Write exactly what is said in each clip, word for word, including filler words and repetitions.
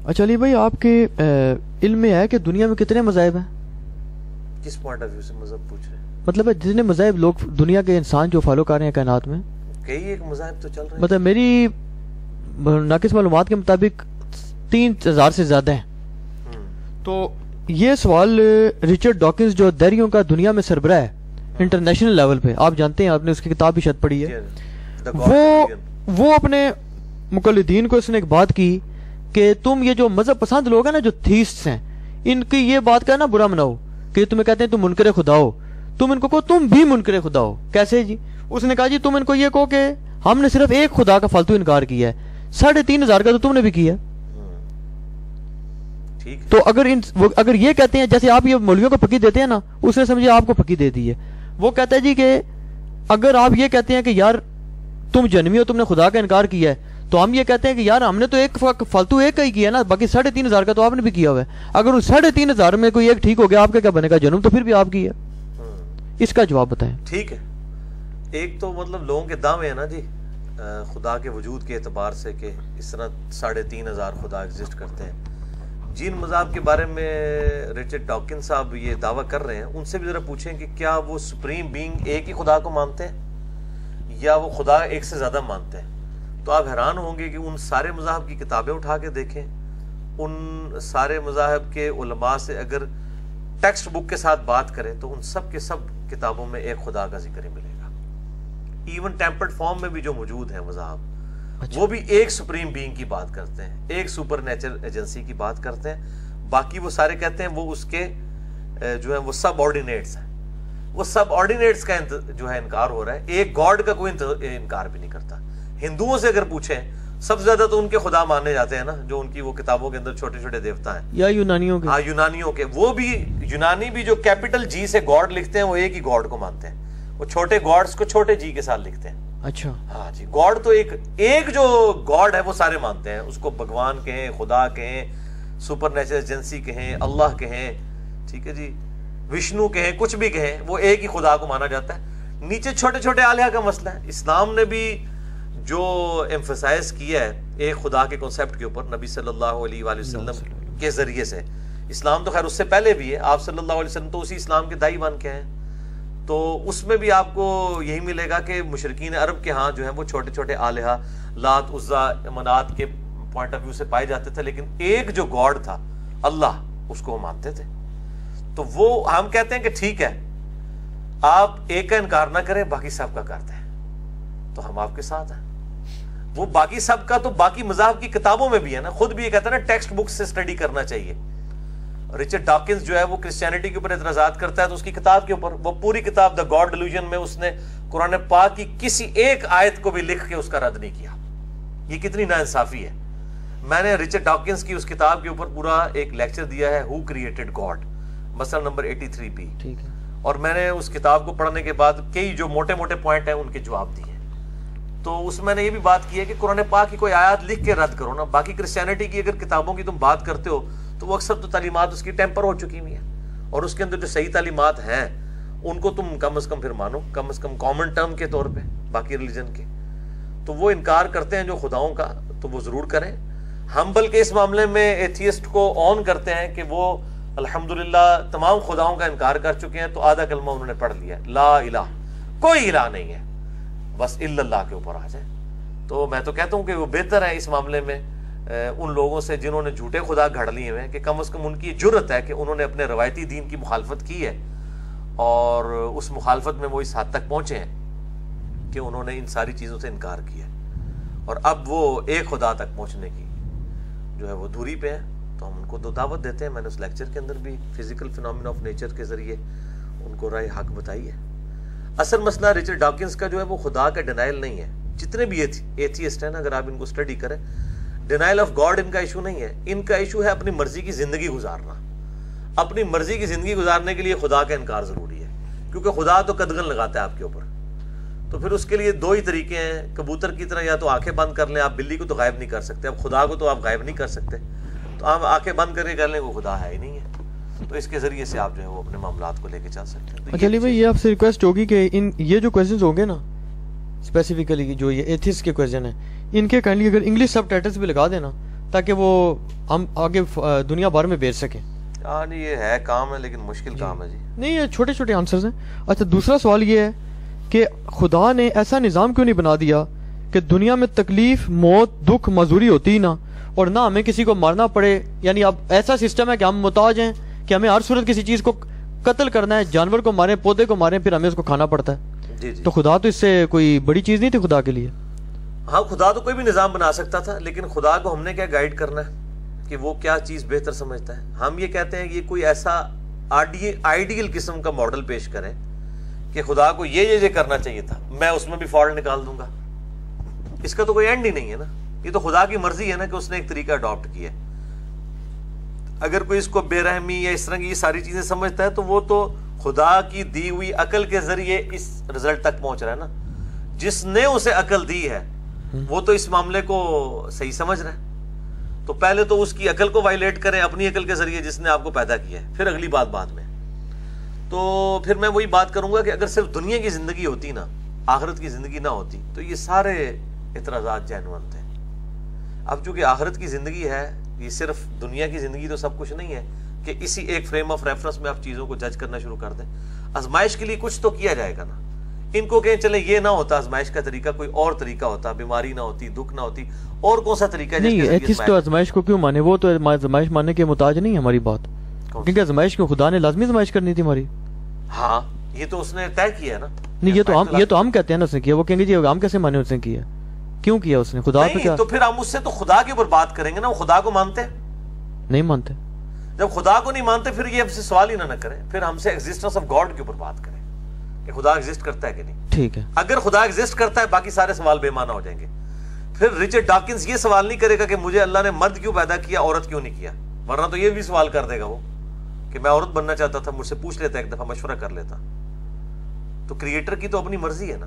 اچھا علی بھائی، آپ کے علم میں ہے کہ دنیا میں کتنے مذاہب ہیں؟ کس پوائنٹ آف ویو سے مذہب پوچھ رہے ہیں؟ مطلب ہے جتنے مذاہب لوگ دنیا کے انسان جو فالو کر رہے ہیں کائنات میں، کئی ایک مذاہب تو چل رہے ہیں. مطلب میری ناقص معلومات کے مطابق تین ہزار سے زیادہ ہیں. تو یہ سوال رچرڈ ڈاکنز جو دیریوں کا دنیا میں سربراہ ہے انٹرنیشنل لیول پہ، آپ جانتے ہیں، آپ نے اس کی کتاب بھی شاید پڑھی ہے، وہ وہ اپنے مقلدین کو اس نے ایک بات کی کہ تم یہ جو مذہب پسند لوگ ہیں نا، جو تھیسٹس ہیں، ان کی یہ بات کہنا برا مناؤ کہ تمہیں کہتے ہیں تم منکر خدا ہو، تم ان کو کہو تم بھی منکر خدا ہو. کیسے جی؟ اس نے کہا جی تم ان کو یہ کہو کہ ہم نے صرف ایک خدا کا فالتو انکار کیا ہے، ساڑھے تین ہزار کا تو تم نے بھی کیا. تو اگر ان اگر یہ کہتے ہیں، جیسے آپ یہ مولویوں کو پکی دیتے ہیں نا، اس نے سمجھے آپ کو پکی دے دی ہے. وہ کہتا ہے جی کہ اگر آپ یہ کہتے ہیں کہ یار تم جنمی ہو، تم نے خدا کا انکار کیا ہے، تو ہم یہ کہتے ہیں کہ یار ہم نے تو ایک فالتو ایک کا ہی کیا نا، باقی ساڑھے تین ہزار کا تو آپ نے بھی کیا ہوا ہے. اگر اس ساڑھے تین ہزار میں کوئی ایک ٹھیک ہو گیا، آپ کا کیا بنے گا؟ جنم تو پھر بھی آپ کی ہے. اس کا جواب بتائیں. ٹھیک ہے، ایک تو مطلب لوگوں کے دعوے ہیں نا جی خدا کے وجود کے اعتبار سے کہ اس طرح ساڑھے تین ہزار خدا ایگزسٹ کرتے ہیں. جن مذہب کے بارے میں رچرڈ ڈاکنز صاحب یہ دعویٰ کر رہے ہیں، ان سے بھی ذرا پوچھیں کہ کیا وہ سپریم بینگ ایک ہی خدا کو مانتے ہیں یا وہ خدا ایک سے زیادہ مانتے ہیں. تو آپ حیران ہوں گے کہ ان سارے مذاہب کی کتابیں اٹھا کے دیکھیں، ان سارے مذاہب کے علماء سے اگر ٹیکسٹ بک کے ساتھ بات کریں تو ان سب کے سب کتابوں میں ایک خدا کا ذکر ہی ملے گا. ایون ٹیمپرڈ فارم میں بھی جو موجود ہیں مذاہب، وہ بھی ایک سپریم بینگ کی بات کرتے ہیں، ایک سپر نیچر ایجنسی کی بات کرتے ہیں. باقی وہ سارے کہتے ہیں وہ اس کے جو ہے وہ سب آرڈینیٹس ہیں. وہ سب آرڈینیٹس کا جو ہے انکار ہو رہا ہے، ایک گاڈ کا کوئی انکار بھی نہیں کرتا. ہندوؤں سے اگر پوچھیں، سب سے زیادہ تو ان کے خدا مانے جاتے ہیں نا، جو ان کی وہ کتابوں کے اندر چھوٹے چھوٹے دیوتا ہیں، یا یونانیوں کے. ہاں یونانیوں کے. وہ بھی یونانی بھی جو کیپٹل جی سے گاڈ لکھتے ہیں، وہ ایک ہی گاڈ کو مانتے ہیں. وہ چھوٹے گاڈس کو چھوٹے جی کے ساتھ لکھتے ہیں. اچھا ہاں جی، گاڈ تو ایک ایک جو گاڈ ہے وہ سارے مانتے ہیں. اس کو بھگوان کہیں، خدا کہیں، سپر نیچرل ایجنسی کہیں، اللہ کہیں، ٹھیک ہے جی، وشنو کہیں، کچھ بھی کہیں، وہ ایک ہی خدا کو مانا جاتا ہے. نیچے چھوٹے چھوٹے آلیہ کا مسئلہ ہے. اسلام نے بھی جو ایمفسائز کیا ہے ایک خدا کے کنسیپٹ کے اوپر، نبی صلی اللہ علیہ وآلہ وسلم کے ذریعے سے. اسلام تو خیر اس سے پہلے بھی ہے، آپ صلی اللہ علیہ وسلم تو اسی اسلام کے دائی بن کے ہیں. تو اس میں بھی آپ کو یہی ملے گا کہ مشرکین عرب کے ہاں جو ہیں وہ چھوٹے چھوٹے آلہہ، لات، عزا، منات کے پوائنٹ آف ویو سے پائے جاتے تھے، لیکن ایک جو گاڈ تھا اللہ، اس کو وہ مانتے تھے. تو وہ ہم کہتے ہیں کہ ٹھیک ہے، آپ ایک کا انکار نہ کریں، باقی سب کا کرتے ہیں، تو ہم آپ کے ساتھ ہیں. وہ باقی سب کا تو باقی مذاہب کی کتابوں میں بھی ہے نا. خود بھی یہ کہتا ہے نا ٹیکسٹ بک سے اسٹڈی کرنا چاہیے. رچرڈ ڈاکنز جو ہے وہ کرسچینٹی کے اوپر اعتراضات کرتا ہے، تو اس کی کتاب کے اوپر، وہ پوری کتاب دا گاڈ ڈیلیوژن میں اس نے قرآن پاک کی کسی ایک آیت کو بھی لکھ کے اس کا رد نہیں کیا. یہ کتنی ناانصافی ہے. میں نے رچرڈ ڈاکنز کی اس کتاب کے اوپر پورا ایک لیکچر دیا ہے، ہو کریٹڈ گاڈ، مسئلہ نمبر ایٹی تھری پی، اور میں نے اس کتاب کو پڑھنے کے بعد کئی جو موٹے موٹے پوائنٹ ہیں ان کے جواب دیے. تو اس میں نے یہ بھی بات کی ہے کہ قرآن پاک کی کوئی آیات لکھ کے رد کرو نا. باقی کرسچینٹی کی اگر کتابوں کی تم بات کرتے ہو تو وہ اکثر تو تعلیمات اس کی ٹیمپر ہو چکی ہوئی ہیں، اور اس کے اندر جو صحیح تعلیمات ہیں ان کو تم کم از کم پھر مانو، کم از کم کامن ٹرم کے طور پہ باقی ریلیجن کے. تو وہ انکار کرتے ہیں جو خداؤں کا، تو وہ ضرور کریں. ہم بلکہ اس معاملے میں ایتھیسٹ کو آن کرتے ہیں کہ وہ الحمدللہ تمام خداؤں کا انکار کر چکے ہیں. تو آدھا کلمہ انہوں نے پڑھ لیا، لا الہ، کوئی الہ نہیں ہے، بس الا اللہ کے اوپر آ جائے. تو میں تو کہتا ہوں کہ وہ بہتر ہے اس معاملے میں ان لوگوں سے جنہوں نے جھوٹے خدا گھڑ لیے ہوئے ہیں، کہ کم از کم ان کی جرت ہے کہ انہوں نے اپنے روایتی دین کی مخالفت کی ہے، اور اس مخالفت میں وہ اس حد تک پہنچے ہیں کہ انہوں نے ان ساری چیزوں سے انکار کیا، اور اب وہ ایک خدا تک پہنچنے کی جو ہے وہ دھوری پہ ہیں. تو ہم ان کو دو دعوت دیتے ہیں. میں نے اس لیکچر کے اندر بھی فزیکل فینومینا آف نیچر کے ذریعے ان کو رائے حق بتائی ہے. اصل مسئلہ رچرڈ ڈاکنز کا جو ہے وہ خدا کا ڈینائل نہیں ہے. جتنے بھی ایتھیسٹ ہیں نا، اگر آپ ان کو اسٹڈی کریں، ڈینائل آف گاڈ ان کا ایشو نہیں ہے. ان کا ایشو ہے اپنی مرضی کی زندگی گزارنا. اپنی مرضی کی زندگی گزارنے کے لیے خدا کا انکار ضروری ہے، کیونکہ خدا تو قدغن لگاتا ہے آپ کے اوپر. تو پھر اس کے لیے دو ہی طریقے ہیں، کبوتر کی طرح یا تو آنکھیں بند کر لیں. آپ بلی کو تو غائب نہیں کر سکتے، اب خدا کو تو آپ غائب نہیں کر سکتے، تو آپ آنکھیں بند کر کے کر لیں وہ خدا ہے ہی نہیں ہے. تو اس کے ذریعے سے آپ جو ہے وہ اپنے معاملات کو لے کے چل سکتے ہیں. چلیے بھائی، یہ آپ سے ریکویسٹ ہوگی کہ ان یہ جو کویسچنز ہوں گے نا، اسپیسیفکلی جو یہ ایتھیسٹ کے کویسچن ہیں، ان کے کائنڈلی اگر انگلش سب ٹائٹلز بھی لگا دینا تاکہ وہ ہم آگے دنیا بھر میں بیچ سکیں. ہاں نہیں یہ ہے کام ہے لیکن مشکل کام ہے جی. نہیں یہ چھوٹے چھوٹے آنسرز ہیں. اچھا دوسرا سوال یہ ہے کہ خدا نے ایسا نظام کیوں نہیں بنا دیا کہ دنیا میں تکلیف موت دکھ معذوری ہوتی ہی نہ اور نہ ہمیں کسی کو مارنا پڑے. یعنی اب ایسا سسٹم ہے کہ ہم محتاج ہیں کہ ہمیں ہر صورت کسی چیز کو قتل کرنا ہے, جانور کو ماریں پودے کو ماریں پھر ہمیں اس کو کھانا پڑتا ہے. جی جی. تو خدا تو اس سے کوئی بڑی چیز نہیں تھی خدا کے لیے. ہاں خدا تو کوئی بھی نظام بنا سکتا تھا لیکن خدا کو ہم نے کیا گائیڈ کرنا ہے کہ وہ کیا چیز بہتر سمجھتا ہے. ہم یہ کہتے ہیں کہ یہ کوئی ایسا آئیڈیل قسم کا ماڈل پیش کریں کہ خدا کو یہ یہ کرنا چاہیے تھا, میں اس میں بھی فالٹ نکال دوں گا. اس کا تو کوئی اینڈ ہی نہیں ہے نا. یہ تو خدا کی مرضی ہے نا کہ اس نے ایک طریقہ اڈاپٹ کیا ہے. اگر کوئی اس کو بے رحمی یا اس طرح کی یہ ساری چیزیں سمجھتا ہے تو وہ تو خدا کی دی ہوئی عقل کے ذریعے اس رزلٹ تک پہنچ رہا ہے نا. جس نے اسے عقل دی ہے وہ تو اس معاملے کو صحیح سمجھ رہا ہے. تو پہلے تو اس کی عقل کو وائلیٹ کریں اپنی عقل کے ذریعے جس نے آپ کو پیدا کیا ہے, پھر اگلی بات بعد میں. تو پھر میں وہی بات کروں گا کہ اگر صرف دنیا کی زندگی ہوتی نا, آخرت کی زندگی نہ ہوتی تو یہ سارے اعتراضات جینوئن تھے. اب چونکہ آخرت کی زندگی ہے, یہ صرف دنیا کی زندگی تو سب کچھ نہیں ہے کہ اسی ایک فریم آف ریفرنس میں آپ چیزوں کو جج کرنا شروع کر دیں. آزمائش کے لیے کچھ تو کیا جائے گا نا. ان کو کہیں چلے یہ نہ ہوتا آزمائش کا طریقہ, کوئی اور طریقہ ہوتا, بیماری نہ ہوتی, دکھ نہ ہوتی, اور کون سا طریقہ ہے نہیں. ایتھسٹ تو آزمائش کو کیوں مانے, وہ تو آزمائش ماننے کے محتاج نہیں ہے ہماری بات, کیونکہ آزمائش کو خدا نے لازمی آزمائش کرنی تھی ہماری. ہاں یہ تو اس نے طے کیا ہے نا. نہیں یہ تو ہم یہ تو ہم کہتے ہیں نا اس نے کیا, وہ کہیں گے جی ہم کیسے مانے اس نے کیا, کیوں کیا اس نے خدا پہ کیا. تو پھر ہم اس سے تو خدا کے اوپر بات کریں گے نا. وہ خدا کو مانتے نہیں مانتے. جب خدا کو نہیں مانتے پھر یہ ہم سے سوال ہی نہ نہ کریں, پھر ہم سے ایگزسٹنس آف گاڈ کے اوپر بات کریں کہ خدا ایگزسٹ کرتا ہے کہ نہیں. ٹھیک ہے, اگر خدا ایگزسٹ کرتا ہے باقی سارے سوال بے معنی ہو جائیں گے. پھر رچرڈ ڈاکنز یہ سوال نہیں کرے گا کہ مجھے اللہ نے مرد کیوں پیدا کیا عورت کیوں نہیں کیا, ورنہ تو یہ بھی سوال کر دے گا وہ کہ میں عورت بننا چاہتا تھا, مجھ سے پوچھ لیتا ایک دفعہ, مشورہ کر لیتا. تو کریٹر کی تو اپنی مرضی ہے نا.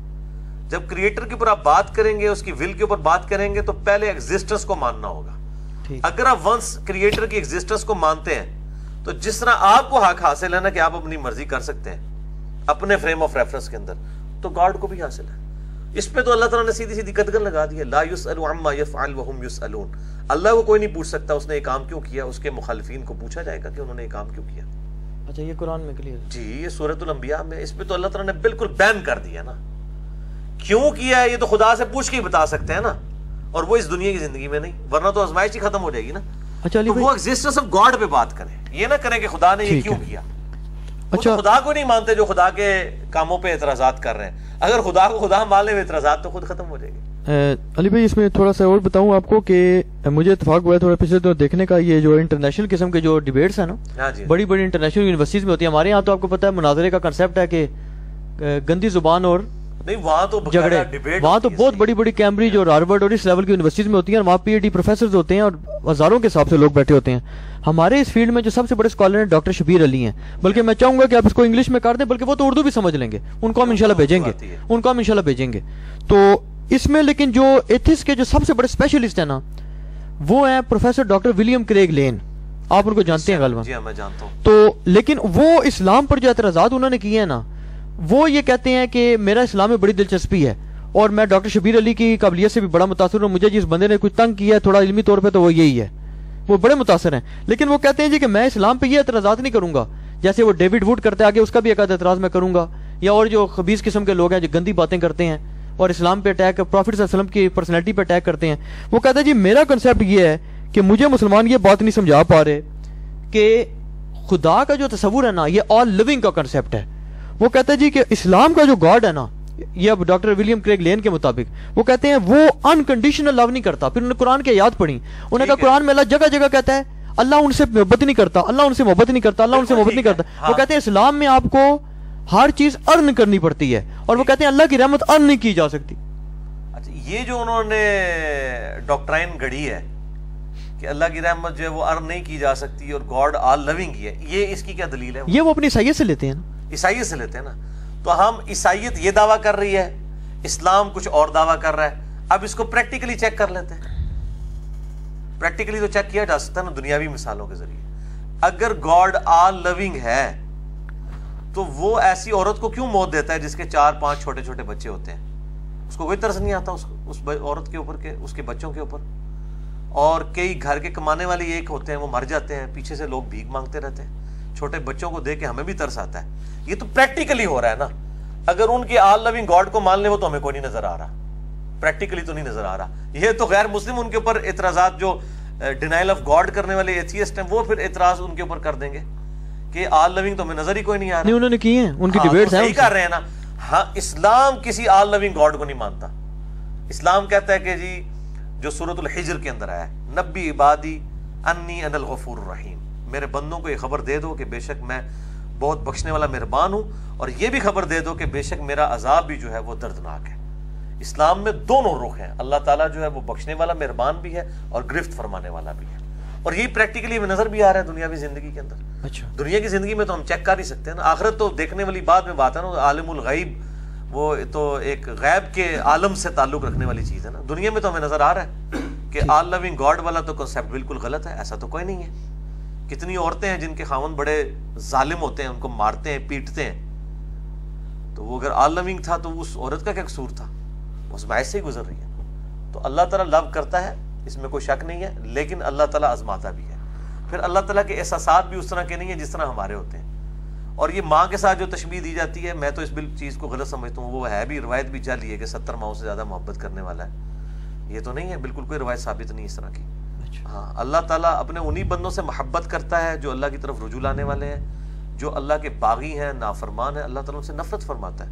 جب کریٹر کے اوپر آپ بات کریں گے, اس کی ول کے اوپر بات کریں گے, تو پہلے ایگزسٹنس کو ماننا ہوگا. اگر آپ ونس کریٹر کی ایگزسٹنس کو مانتے ہیں تو جس طرح آپ کو حق حاصل ہے نا کہ آپ اپنی مرضی کر سکتے ہیں اپنے فریم آف ریفرنس کے اندر, تو گاڈ کو بھی حاصل ہے. اس پہ تو اللہ تعالیٰ نے سیدھی سیدھی قدغن لگا دی ہے, لا یسأل عما یفعل وهم یسألون. اللہ کو کوئی نہیں پوچھ سکتا اس نے یہ کام کیوں کیا, اس کے مخالفین کو پوچھا جائے گا کہ انہوں نے یہ کام کیوں کیا. اچھا یہ قرآن میں کلیئر جی, یہ سورۃ الانبیاء میں اس پہ تو اللہ تعالیٰ نے بالکل بین کر دیا نا. کیوں کیا ہے یہ تو خدا سے پوچھ کے ہی بتا سکتے ہیں نا, اور وہ اس دنیا کی زندگی میں نہیں, ورنہ تو آزمائش ہی ختم ہو جائے گی نا. اچھا تو وہ ایگزسٹنس آف گاڈ پہ بات کریں, یہ نہ کریں کہ خدا نے یہ کیوں کیا. اچھا خدا کو نہیں مانتے جو خدا کے کاموں پہ اعتراضات کر رہے ہیں. اگر خدا کو خدا مان لے اعتراضات تو خود ختم ہو جائے گے. علی بھائی اس میں تھوڑا سا اور بتاؤں آپ کو کہ مجھے اتفاق ہوا ہے تھوڑا پچھلے دنوں دیکھنے کا, یہ جو انٹرنیشنل قسم کے جو ڈیبیٹس ہیں نا, بڑی بڑی انٹرنیشنل یونیورسٹیز میں ہوتی ہیں. ہمارے یہاں تو آپ کو پتہ ہے مناظرے کا کنسیپٹ ہے کہ گندی زبان اور نہیں, وہاں تو جھگڑے, وہاں تو بہت بڑی بڑی کیمبرج اور ہارورڈ اور اس لیول کی یونیورسٹیز میں ہوتی ہیں, اور وہاں پی ایچ ڈی پروفیسرز ہوتے ہیں اور ہزاروں کے حساب سے لوگ بیٹھے ہوتے ہیں. ہمارے اس فیلڈ میں جو سب سے بڑے اسکالر ہیں ڈاکٹر شبیر علی ہیں, بلکہ میں چاہوں گا کہ آپ اس کو انگلش میں کر دیں, بلکہ وہ تو اردو بھی سمجھ لیں گے, ان کو ہم انشاءاللہ بھیجیں گے, ان کو ہم انشاءاللہ بھیجیں گے. تو اس میں لیکن جو ایتھس کے جو سب سے بڑے اسپیشلسٹ ہیں نا, وہ ہیں professor doctor William Craig Lane, آپ ان کو جانتے ہیں غالباً. جی میں جانتا ہوں. تو لیکن وہ اسلام پر جو اعتراضات انہوں نے کیے ہیں نا, وہ یہ کہتے ہیں کہ میرا اسلام میں بڑی دلچسپی ہے اور میں ڈاکٹر شبیر علی کی قابلیت سے بھی بڑا متاثر ہوں, مجھے جس بندے نے کچھ تنگ کیا ہے تھوڑا علمی طور پہ تو وہ یہی ہے, وہ بڑے متاثر ہیں. لیکن وہ کہتے ہیں جی کہ میں اسلام پہ یہ اعتراضات نہیں کروں گا جیسے وہ ڈیوڈ ووڈ کرتے آگے, اس کا بھی ایک اعتراض میں کروں گا, یا اور جو خبیث قسم کے لوگ ہیں جو گندی باتیں کرتے ہیں اور اسلام پہ اٹیک, پروفٹ صلی اللہ علیہ وسلم کی پرسنالٹی پہ اٹیک کرتے ہیں. وہ کہتا ہے جی میرا کنسیپٹ یہ ہے کہ مجھے مسلمان یہ بات نہیں سمجھا پا رہے کہ خدا کا جو تصور ہے نا یہ آل لیونگ کا کنسیپٹ ہے. وہ کہتا ہے جی کہ اسلام کا جو گاڈ ہے نا, یہ اب ڈاکٹر ولیم کریگ لین کے مطابق وہ کہتے ہیں وہ انکنڈیشنل لو نہیں کرتا. پھر انہوں نے قرآن کی آیات پڑھی, انہوں نے کہا قرآن میں اللہ جگہ جگہ کہتا ہے اللہ ان سے محبت نہیں کرتا, اللہ ان سے محبت نہیں کرتا, اللہ ان سے محبت نہیں کرتا. وہ کہتے ہیں اسلام میں آپ کو ہر چیز ارن کرنی پڑتی ہے, اور وہ کہتے ہیں اللہ کی رحمت ارن نہیں کی جا سکتی. اچھا یہ جو انہوں نے ڈاکٹرائن گھڑی ہے کہ اللہ کی رحمت جو ہے وہ ارن نہیں کی جا سکتی اور گاڈ آل لونگ ہی ہے, یہ اس کی کیا دلیل ہے؟ یہ وہ اپنی عیسائیت سے لیتے ہیں نا, عیسائیت سے لیتے ہیں نا. تو ہم عیسائیت یہ دعویٰ کر رہی ہے, اسلام کچھ اور دعویٰ کر رہا ہے. اب اس کو پریکٹیکلی چیک کر لیتے ہیں. پریکٹیکلی تو چیک کیا جا سکتا ہے نا دنیاوی مثالوں کے ذریعے. اگر گاڈ آل لونگ ہے تو وہ ایسی عورت کو کیوں موت دیتا ہے جس کے چار پانچ چھوٹے چھوٹے بچے ہوتے ہیں؟ اس کو کوئی ترس نہیں آتا اس, اس عورت کے اوپر کے, اس کے بچوں کے اوپر. اور کئی گھر کے کمانے والے ایک ہوتے ہیں وہ مر جاتے ہیں, پیچھے سے لوگ بھیک مانگتے رہتے ہیں. چھوٹے بچوں کو دیکھ کے ہمیں بھی ترس آتا ہے. یہ تو پریکٹیکلی ہو رہا ہے نا. اگر ان کے آل لونگ گاڈ کو مان لیں وہ تو ہمیں کوئی نہیں نظر آ رہا, پریکٹیکلی تو نہیں نظر آ رہا. یہ تو غیر مسلم ان کے اوپر اعتراضات, جو ڈینائل آف گاڈ کرنے والے ایتھیسٹ ہیں, وہ پھر اعتراض ان کے اوپر کر دیں گے کہ آل لونگ تو ہمیں نظر ہی کوئی نہیں آ رہا. نہیں انہوں نے کی ہیں, ان کی ڈیبیٹس ہیں, صحیح کر رہے ہیں نا. ہاں اسلام کسی آل لونگ گاڈ کو نہیں مانتا. اسلام کہتا ہے کہ جی جو سورۃ الحجر کے اندر آیا ہے, نبی عبادی انی انا الغفور الرحیم, میرے بندوں کو یہ خبر دے دو کہ بے شک میں بہت بخشنے والا مہربان ہوں, اور یہ بھی خبر دے دو کہ بے شک میرا عذاب بھی جو ہے وہ دردناک ہے. اسلام میں دونوں رخ ہیں, اللہ تعالیٰ جو ہے وہ بخشنے والا مہربان بھی ہے اور گرفت فرمانے والا بھی ہے, اور یہی پریکٹیکلی میں نظر بھی آ رہا ہے دنیاوی زندگی کے اندر. اچھا دنیا کی زندگی میں تو ہم چیک کر ہی سکتے ہیں نا, آخرت تو دیکھنے والی بات میں بات ہے نا. عالم الغیب وہ تو ایک غیب کے عالم سے تعلق رکھنے والی چیز ہے نا. دنیا میں تو ہمیں نظر آ رہا ہے کہ آل لونگ گاڈ والا تو کنسیپٹ بالکل غلط ہے, ایسا تو کوئی نہیں ہے. کتنی عورتیں ہیں جن کے خاوند بڑے ظالم ہوتے ہیں, ان کو مارتے ہیں پیٹتے ہیں, تو وہ اگر آل لونگ تھا تو اس عورت کا کیا قصور تھا, اس باعث سے ہی گزر رہی ہے. تو اللہ تعالیٰ لو کرتا ہے, اس میں کوئی شک نہیں ہے, لیکن اللہ تعالیٰ آزماتا بھی ہے. پھر اللہ تعالیٰ کے احساسات بھی اس طرح کے نہیں ہیں جس طرح ہمارے ہوتے ہیں. اور یہ ماں کے ساتھ جو تشبیہ دی جاتی ہے, میں تو اس بل چیز کو غلط سمجھتا ہوں. وہ ہے بھی, روایت بھی چلی ہے کہ ستر ماؤں سے زیادہ محبت کرنے والا ہے, یہ تو نہیں ہے, بالکل کوئی روایت ثابت نہیں اس طرح کی. ہاں اللہ تعالیٰ اپنے انہی بندوں سے محبت کرتا ہے جو اللہ کی طرف رجوع لانے والے ہیں, جو اللہ کے باغی ہیں, نافرمان ہیں. اللہ تعالیٰ ان سے نفرت فرماتا ہے.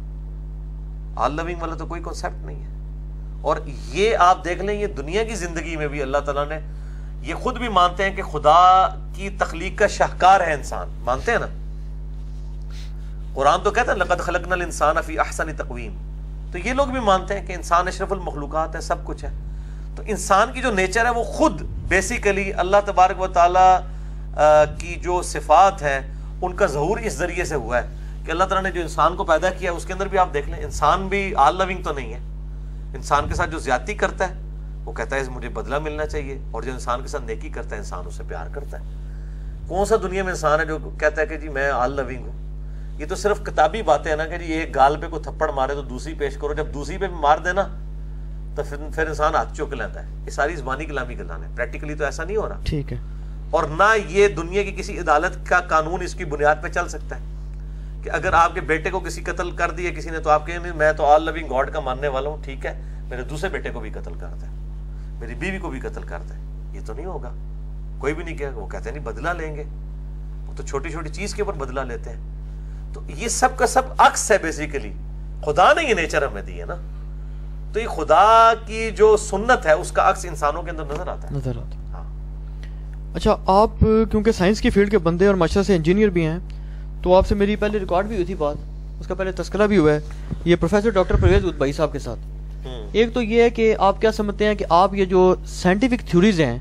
آل لونگ والا تو کوئی کنسیپٹ نہیں ہے. اور یہ آپ دیکھ لیں, یہ دنیا کی زندگی میں بھی اللہ تعالیٰ نے, یہ خود بھی مانتے ہیں کہ خدا کی تخلیق کا شاہکار ہے انسان, مانتے ہیں نا. قرآن تو کہتا ہے لقد خلقنا الانسان فی احسن تقویم, تو یہ لوگ بھی مانتے ہیں کہ انسان اشرف المخلوقات ہے, سب کچھ ہے. تو انسان کی جو نیچر ہے وہ خود بیسیکلی اللہ تبارک و تعالیٰ کی جو صفات ہیں ان کا ظہور اس ذریعے سے ہوا ہے کہ اللہ تعالیٰ نے جو انسان کو پیدا کیا اس کے اندر بھی آپ دیکھ لیں, انسان بھی آل لونگ تو نہیں ہے. انسان کے ساتھ جو زیادتی کرتا ہے وہ کہتا ہے مجھے بدلہ ملنا چاہیے, اور جو انسان کے ساتھ نیکی کرتا ہے انسان اسے پیار کرتا ہے. کون سا دنیا میں انسان ہے جو کہتا ہے کہ جی میں آل لونگ ہوں؟ یہ تو صرف کتابی باتیں ہیں نا کہ جی ایک گال پہ کوئی تھپڑ مارے تو دوسری پیش کرو, جب دوسری پہ مار دینا تو پھر پھر انسان ہاتھ چوک لیتا ہے. یہ ساری زبانی کلامی گلان ہے, پریکٹیکلی تو ایسا نہیں ہو رہا. ٹھیک ہے. اور نہ یہ دنیا کی کسی عدالت کا قانون اس کی بنیاد پہ چل سکتا ہے کہ اگر آپ کے بیٹے کو کسی قتل کر دیا کسی نے تو آپ کہیں میں تو آل لونگ گاڈ کا ماننے والا ہوں, ٹھیک ہے, میرے دوسرے بیٹے کو بھی قتل کرتا ہے, میری بیوی کو بھی قتل کرتا ہے. یہ تو نہیں ہوگا, کوئی بھی نہیں کہے. وہ کہتے ہیں نہیں بدلہ لیں گے, وہ تو چھوٹی چھوٹی چیز کے اوپر بدلہ لیتے ہیں. تو یہ سب کا سب عکس ہے بیسیکلی. خدا نے یہ نیچر ہمیں دی ہے نا, تو یہ خدا کی جو سنت ہے اس کا عکس انسانوں کے اندر نظر آتا ہے. نظر آتا ہے. ہاں. اچھا آپ کیونکہ سائنس کی فیلڈ کے بندے اور ماشاءاللہ سے انجینئر بھی ہیں, تو آپ سے میری پہلے ریکارڈ بھی ہوئی تھی بات, اس کا پہلے تذکرہ بھی ہوا ہے یہ پروفیسر ڈاکٹر پرویز ادبئی صاحب کے ساتھ. ایک تو یہ ہے کہ آپ کیا سمجھتے ہیں کہ آپ یہ جو سائنٹیفک تھیوریز ہیں,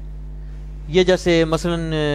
یہ جیسے مثلا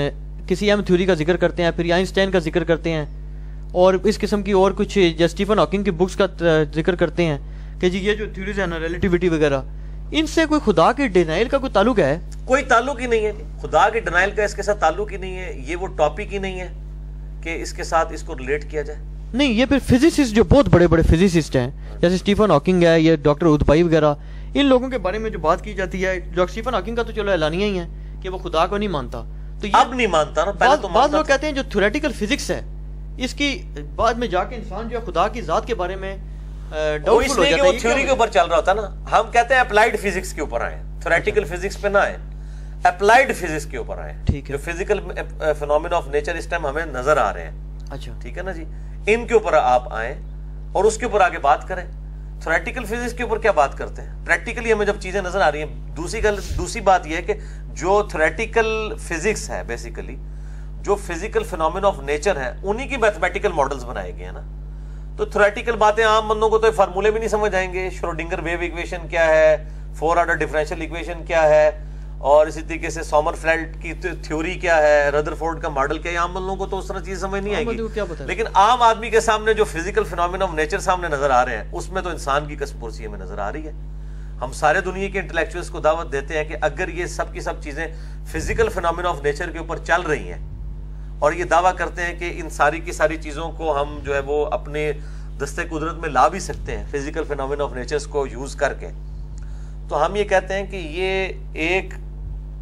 کسی اہم تھیوری کا ذکر کرتے ہیں, پھر آئنسٹائن کا ذکر کرتے ہیں, اور اس قسم کی اور کچھ جیسے اسٹیفن ہاکنگ کی بکس کا ذکر کرتے ہیں کہ جی یہ جو تھیوریز ہیں نا ریلیٹیوٹی وغیرہ, ان سے کوئی خدا کے ڈینائل کا کوئی تعلق ہے؟ کوئی تعلق ہی نہیں ہے. خدا کے ڈینائل کا اس کے ساتھ تعلق ہی نہیں ہے. یہ وہ ٹاپک ہی نہیں ہے کہ اس کے ساتھ اس کو ریلیٹ کیا جائے. نہیں, یہ پھر فزسسٹ جو بہت بڑے بڑے فزسسٹ ہیں جیسے اسٹیفن ہاکنگ ہے, یہ ڈاکٹر ادبئی وغیرہ, ان لوگوں کے بارے میں جو بات کی جاتی ہے, ڈاکٹر اسٹیفن ہاکنگ کا تو چلو اعلانیہ ہی ہے کہ وہ خدا کو نہیں مانتا, تو اب نہیں مانتا نا, پہلے تو بعض لوگ کہتے ہیں جو تھیوریٹیکل فزکس ہے اس کی بعد میں جا کے انسان جو ہے خدا کی ذات کے بارے میں ڈاؤٹ فل ہو جاتا ہے. وہ تھیوری کے اوپر چل رہا ہوتا ہے نا, ہم کہتے ہیں اپلائیڈ فزکس کے اوپر آئیں, تھیوریٹیکل فزکس پہ نہ آئیں, اپلائیڈ فزکس کے اوپر آئیں. جو فزیکل فینومینا آف نیچر اس ٹائم ہمیں نظر آ رہے ہیں, اچھا ٹھیک ہے نا جی, ان کے اوپر آپ آئیں اور اس کے اوپر آگے بات کریں. تھیوریٹیکل فزکس کے اوپر کیا بات کرتے ہیں, پریکٹیکلی ہمیں جب چیزیں نظر آ رہی ہیں. دوسری گل دوسری بات یہ ہے کہ جو تھیوریٹیکل فزکس ہے بیسیکلی جو فزیکل فینومینا آف نیچر ہے انہی کی میتھمیٹیکل ماڈلز بنائے گئے ہیں نا. تو تھیوریٹیکل باتیں عام بندوں کو تو فارمولے بھی نہیں سمجھ آئیں گے. شروڈنگر ویو ایکویشن کیا ہے, فور آرڈر ڈیفرنشیل ایکویشن کیا ہے, اور اسی طریقے سے سومرفیلڈ کی تھیوری کیا ہے, ردرفورڈ کا ماڈل کیا ہے, عام بندوں کو تو اس طرح چیز سمجھ نہیں آئے گی. لیکن عام آدمی کے سامنے جو فزیکل فینومینا آف نیچر سامنے نظر آ رہے ہیں اس میں تو انسان کی کسپرسی ہمیں نظر آ رہی ہے. ہم سارے دنیا کے انٹلیکچوئلز کو دعوت دیتے ہیں کہ اگر یہ سب کی سب چیزیں فزیکل فینومینا آف نیچر کے اوپر چل رہی ہیں اور یہ دعویٰ کرتے ہیں کہ ان ساری کی ساری چیزوں کو ہم جو ہے وہ اپنے دستے قدرت میں لا بھی سکتے ہیں فزیکل فینومینا آف نیچرز کو یوز کر کے, تو ہم یہ کہتے ہیں کہ یہ ایک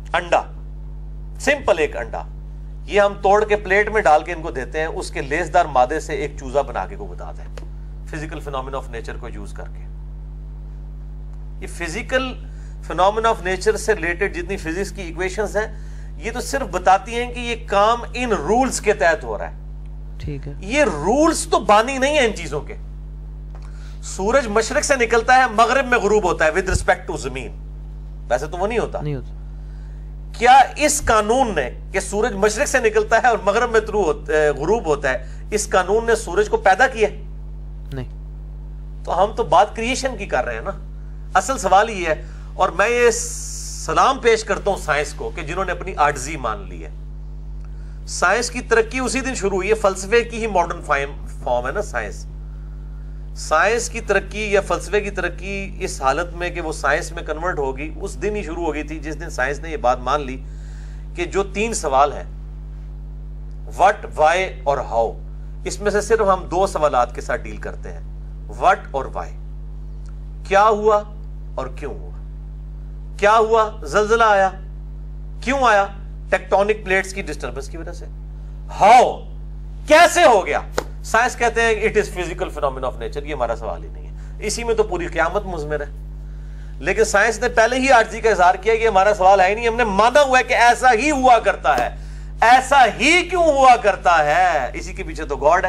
انڈا، سمپل ایک انڈا، یہ ہم توڑ کے پلیٹ میں ڈال کے ان کو دیتے ہیں، اس کے لیسدار مادے سے ایک چوزا بنا کے کو بتاتے ہیں فزیکل فینومینا آف نیچر کو یوز کر کے. یہ فزیکل فینومینا آف نیچر سے ریلیٹڈ جتنی فزکس کی ایکویشنز ہیں یہ تو صرف بتاتی ہیں کہ یہ کام ان رولز کے تحت ہو رہا ہے. ٹھیک ہے. یہ رولز تو بانی نہیں ہیں ان چیزوں کے. سورج مشرق سے نکلتا ہے مغرب میں غروب ہوتا ہے ود ریسپیکٹ ٹو زمین، ویسے تو وہ نہیں ہوتا. نہیں ہوتا. کیا اس قانون نے کہ سورج مشرق سے نکلتا ہے اور مغرب میں طلوع غروب ہوتا ہے، اس قانون نے سورج کو پیدا کیا؟ نہیں. تو ہم تو بات کریشن کی کر رہے ہیں نا. اصل سوال یہ ہے، اور میں یہ سلام پیش کرتا ہوں سائنس کو کہ جنہوں نے اپنی عاجزی مان لی ہے. سائنس کی ترقی اسی دن شروع ہوئی ہے، فلسفے کی ہی ماڈرن فارم ہے نا سائنس. سائنس کی ترقی یا فلسفے کی ترقی اس حالت میں کہ وہ سائنس میں کنورٹ ہوگی اس دن ہی شروع ہو گئی تھی جس دن سائنس نے یہ بات مان لی کہ جو تین سوال ہیں وٹ، وائی اور ہاؤ، اس میں سے صرف ہم دو سوالات کے ساتھ ڈیل کرتے ہیں، وٹ اور وائی. کیا ہوا اور کیوں ہوا. کیا ہوا؟ زلزلہ آیا. کیوں آیا؟ ٹیکٹونک پلیٹس کی ڈسٹربنس کی وجہ سے. ہاؤ، کیسے ہو گیا؟ سائنس کہتے ہیں it is physical phenomena of nature. یہ ہمارا سوال ہی نہیں ہے، اسی میں تو پوری قیامت مضمر ہے. لیکن سائنس نے پہلے ہی عاجزی کا اظہار کیا کہ ہمارا سوال ہے ہی نہیں. ہم نے مانا ہوا ہے کہ ایسا ہی ہوا کرتا ہے. ایسا ہی کیوں ہوا کرتا ہے؟ اسی کے پیچھے تو گاڈ ہے.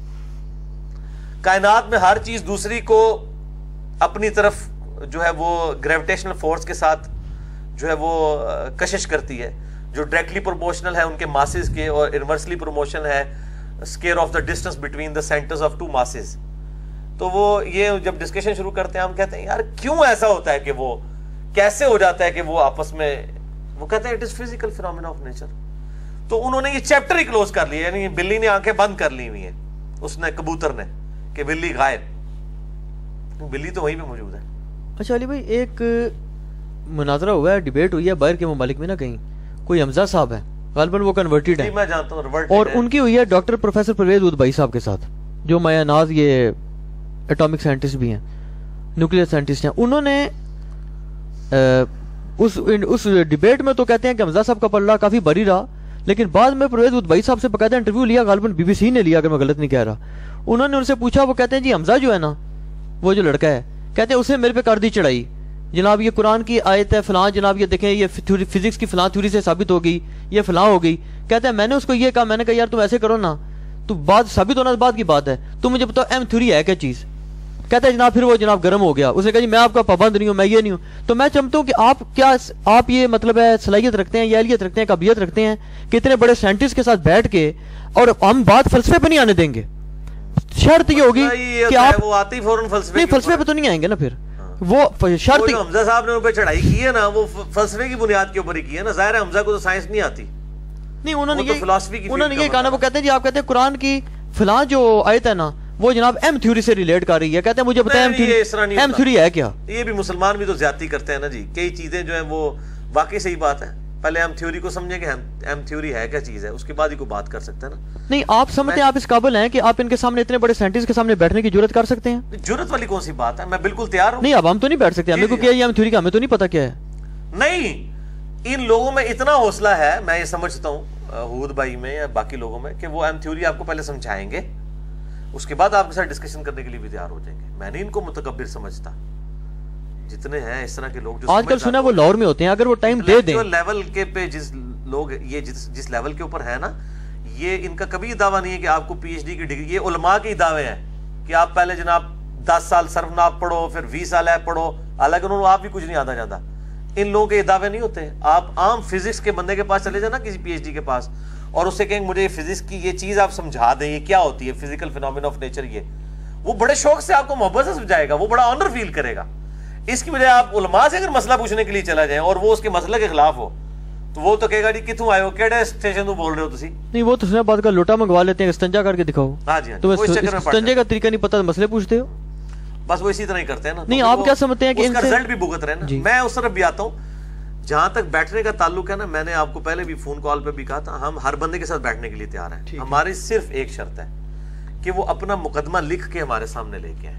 کائنات میں ہر چیز دوسری کو اپنی طرف جو ہے وہ گریویٹیشنل فورس کے ساتھ جو ہے وہ کشش کرتی ہے، جو ڈائریکٹلی پروپورشنل ہے ان کے ماسز کے، اور انورسلی پروموشن ہے square of the distance between the centres of two masses. تو وہ یہ جب ڈسکشن شروع کرتے ہیں ہم کہتے ہیں یار کیوں ایسا ہوتا ہے کہ وہ کیسے ہو جاتا ہے کہ وہ آپس میں، وہ کہتے ہیں it is physical phenomena of nature. تو انہوں نے یہ چیپٹر ہی کلوز کر لیا، یعنی بلی نے آنکھیں بند کر لی ہوئی ہیں، اس نے کبوتر نے، کہ بلی غائب. بلی تو وہیں پہ موجود ہے. اچھا علی بھائی، ایک مناظرہ ہوا ہے، ڈیبیٹ ہوئی ہے باہر کے ممالک میں نا، کہیں کوئی حمزہ صاحب ہے، غالباً وہ کنورٹیڈ ہیں، میں جانتا ہوں، اور ان کی ہوئی ہے ڈاکٹر پروفیسر پرویز ادبائی صاحب کے ساتھ، جو مایا ناز یہ ایٹامک سائنٹسٹ بھی ہیں، نیوکلیئر سائنٹسٹ ہیں. انہوں نے اس اس ڈیبیٹ میں تو کہتے ہیں کہ حمزہ صاحب کا پلڑا کافی بری رہا، لیکن بعد میں پرویز ادبائی صاحب سے باقاعدہ انٹرویو لیا، غالباً بی بی سی نے لیا اگر میں غلط نہیں کہہ رہا. انہوں نے ان سے پوچھا، وہ کہتے ہیں جی حمزہ جو ہے نا، وہ جو لڑکا ہے، کہتے ہیں اسے میرے پہ کر دی چڑھائی، جناب یہ قرآن کی آیت ہے فلاں، جناب یہ دیکھیں یہ فزکس کی فلاں تھیوری سے ثابت ہو گئی، یہ فلاں ہو گئی. کہتے ہیں میں نے اس کو یہ کہا، میں نے کہا یار تم ایسے کرو نا، تو بات ثابت ہونا بات کی بات ہے، تم مجھے بتاؤ ایم تھیوری ہے کیا چیز. کہتے ہیں جناب پھر وہ جناب گرم ہو گیا، اس نے کہا جی میں آپ کا پابند نہیں ہوں، میں یہ نہیں ہوں. تو میں چاہتا ہوں کہ آپ کیا آپ یہ مطلب ہے صلاحیت رکھتے ہیں، یہ اہلیت رکھتے ہیں، قابلیت رکھتے ہیں کہ اتنے بڑے سائنٹسٹ کے ساتھ بیٹھ کے اور ہم بات فلسفے پہ نہیں آنے دیں گے. شرط یہ ہوگی کہ آپ وہ آتی فوراً فلسفے فلسفے پہ تو نہیں آئیں گے نا. پھر وہ شرط حمزہ صاحب نے ان پہ چڑھائی کی ہے نا، وہ فلسفے کی بنیاد کے اوپر ہی کی ہے نا. ظاہر ہے حمزہ کو تو سائنس نہیں آتی. نہیں، انہوں نے یہ انہوں نے یہ کہا نا، وہ کہتے ہیں جی آپ کہتے ہیں قرآن کی فلاں جو آیت ہے نا وہ جناب ایم تھیوری سے ریلیٹ کر رہی ہے. کہتے ہیں مجھے بتائیں ایم تھیوری ایم تھیوری ہے کیا. یہ بھی مسلمان بھی تو زیادتی کرتے ہیں نا جی. کئی چیزیں جو ہیں وہ واقعی صحیح بات ہے، پہلے ایم تھیوری کو سمجھیں کہ ایم تھیوری ہے کیا چیز ہے، اس کے بعد ہی کوئی بات کر سکتے ہیں نا. نہیں، آپ سمجھتے ہیں آپ اس قابل ہیں کہ آپ ان کے سامنے اتنے بڑے سائنٹسٹ کے سامنے بیٹھنے کی جرت کر سکتے ہیں؟ جرت والی کون سی بات ہے، میں بالکل تیار ہوں. نہیں، اب ہم تو نہیں بیٹھ سکتے، ہمیں کو کیا یہ ایم تھیوری کا ہمیں تو نہیں پتا کیا ہے. نہیں، ان لوگوں میں اتنا حوصلہ ہے، میں یہ سمجھتا ہوں ہود بھائی میں یا باقی لوگوں میں، کہ وہ ایم تھیوری آپ کو پہلے سمجھائیں گے، اس کے بعد آپ کے ساتھ ڈسکشن کرنے کے لیے بھی تیار ہو جائیں گے. میں نہیں ان کو متکبر سمجھتا، جتنے ہیں اس طرح کے لوگ جو آج کل سنا وہ لاہور میں ہوتے ہیں، اگر وہ ٹائم دے دیں. جو لیول کے پہ جس لوگ یہ جس جس لیول کے اوپر ہے نا، یہ ان کا کبھی دعویٰ نہیں ہے کہ آپ کو پی ایچ ڈی کی ڈگری، یہ علماء کے دعوے ہیں کہ آپ پہلے جناب دس سال صرف ناب پڑھو، پھر بیس سال ہے پڑھو، حالانکہ انہوں نے آپ بھی کچھ نہیں آتا جاتا. ان لوگوں کے یہ دعوے نہیں ہوتے. آپ عام فزکس کے بندے کے پاس چلے جائیں نا، کسی پی ایچ ڈی کے پاس، اور اس سے کہیں مجھے فزکس کی یہ چیز آپ سمجھا دیں، یہ کیا ہوتی ہے فزیکل فینومینا آف نیچر، یہ وہ بڑے شوق سے آپ کو محبت سے سمجھائے گا، وہ بڑا آنر فیل کرے گا. اس کی بجائے آپ علماء سے اگر مسئلہ پوچھنے کے لیے چلا جائیں اور وہ اس کے مسئلے کے خلاف ہو، تو وہ تو کہے گا جی کتوں آئے ہو، کیڑے اسٹیشن تو بول رہے ہو تسی. نہیں، وہ تو اسلام آباد کا لوٹا منگوا لیتے ہیں، استنجا کر کے دکھاؤ. ہاں جی، تو استنجے کا طریقہ نہیں پتا، مسئلے پوچھتے ہو. بس وہ اسی طرح ہی کرتے ہیں نا. نہیں، آپ کیا سمجھتے ہیں کہ اس کا رزلٹ بھی بھگت رہے نا. میں اس طرف بھی آتا ہوں جہاں تک بیٹھنے کا تعلق ہے نا. میں نے آپ کو پہلے بھی فون کال پہ بھی کہا تھا، ہم ہر بندے کے ساتھ بیٹھنے کے لیے تیار ہیں. ہماری صرف ایک شرط ہے کہ وہ اپنا مقدمہ لکھ کے ہمارے سامنے لے کے آئیں،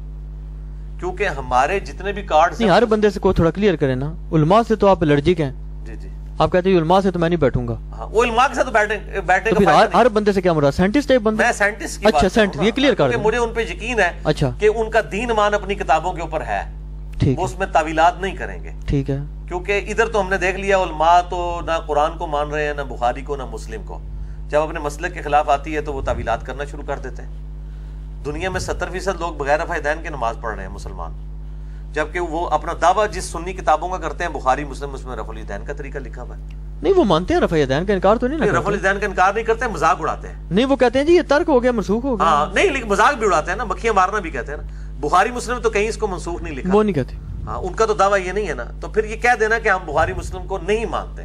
کیونکہ ہمارے جتنے بھی کارڈز نہیں، ہر بندے سے کو تھوڑا کلیئر کریں نا. علماء سے تو آپ الرجک ہیں. جی جی آپ کہتے ہیں علماء سے تو میں نہیں بیٹھوں گا. ہاں وہ علماء کے ساتھ بیٹھنے بیٹھنے تو پھر ہر بندے سے کیا مراد, سائنٹسٹ ایک بندہ؟ میں سائنٹسٹ کی بات اچھا سائنٹسٹ, یہ کلیئر کر دیں. مجھے ان پہ یقین ہے اچھا کہ ان کا دین مان اپنی کتابوں کے اوپر ہے, ٹھیک وہ اس میں تعویلات نہیں کریں گے. ٹھیک ہے, کیونکہ ادھر تو ہم نے دیکھ لیا علماء تو نہ قرآن کو مان رہے ہیں, نہ بخاری کو, نہ مسلم کو. جب اپنے مسلک کے خلاف آتی ہے تو وہ تعویلات کرنا شروع کر دیتے ہیں. دنیا میں ستر فیصد لوگ بغیر رفع دین کے نماز پڑھ رہے ہیں مسلمان, جبکہ وہ اپنا دعویٰ جس سنی کتابوں کا کرتے ہیں بخاری مسلم, اس میں رفع الدین کا طریقہ لکھا ہوا ہے. نہیں وہ مانتے ہیں رفع دین کا, انکار تو نہیں رفع الدین کا انکار نہیں کرتے, مذاق اڑاتے ہیں. نہیں وہ کہتے ہیں جی یہ ترک ہو گیا, منسوخ ہو گیا. ہاں نہیں, لیکن مذاق بھی اڑاتے ہیں نا, مکھیاں مارنا بھی کہتے ہیں نا. بخاری مسلم تو کہیں اس کو منسوخ نہیں لکھا, وہ نہیں کہتے. ہاں ان کا تو دعویٰ یہ نہیں ہے نا. تو پھر یہ کہہ دینا کہ ہم بخاری مسلم کو نہیں مانتے,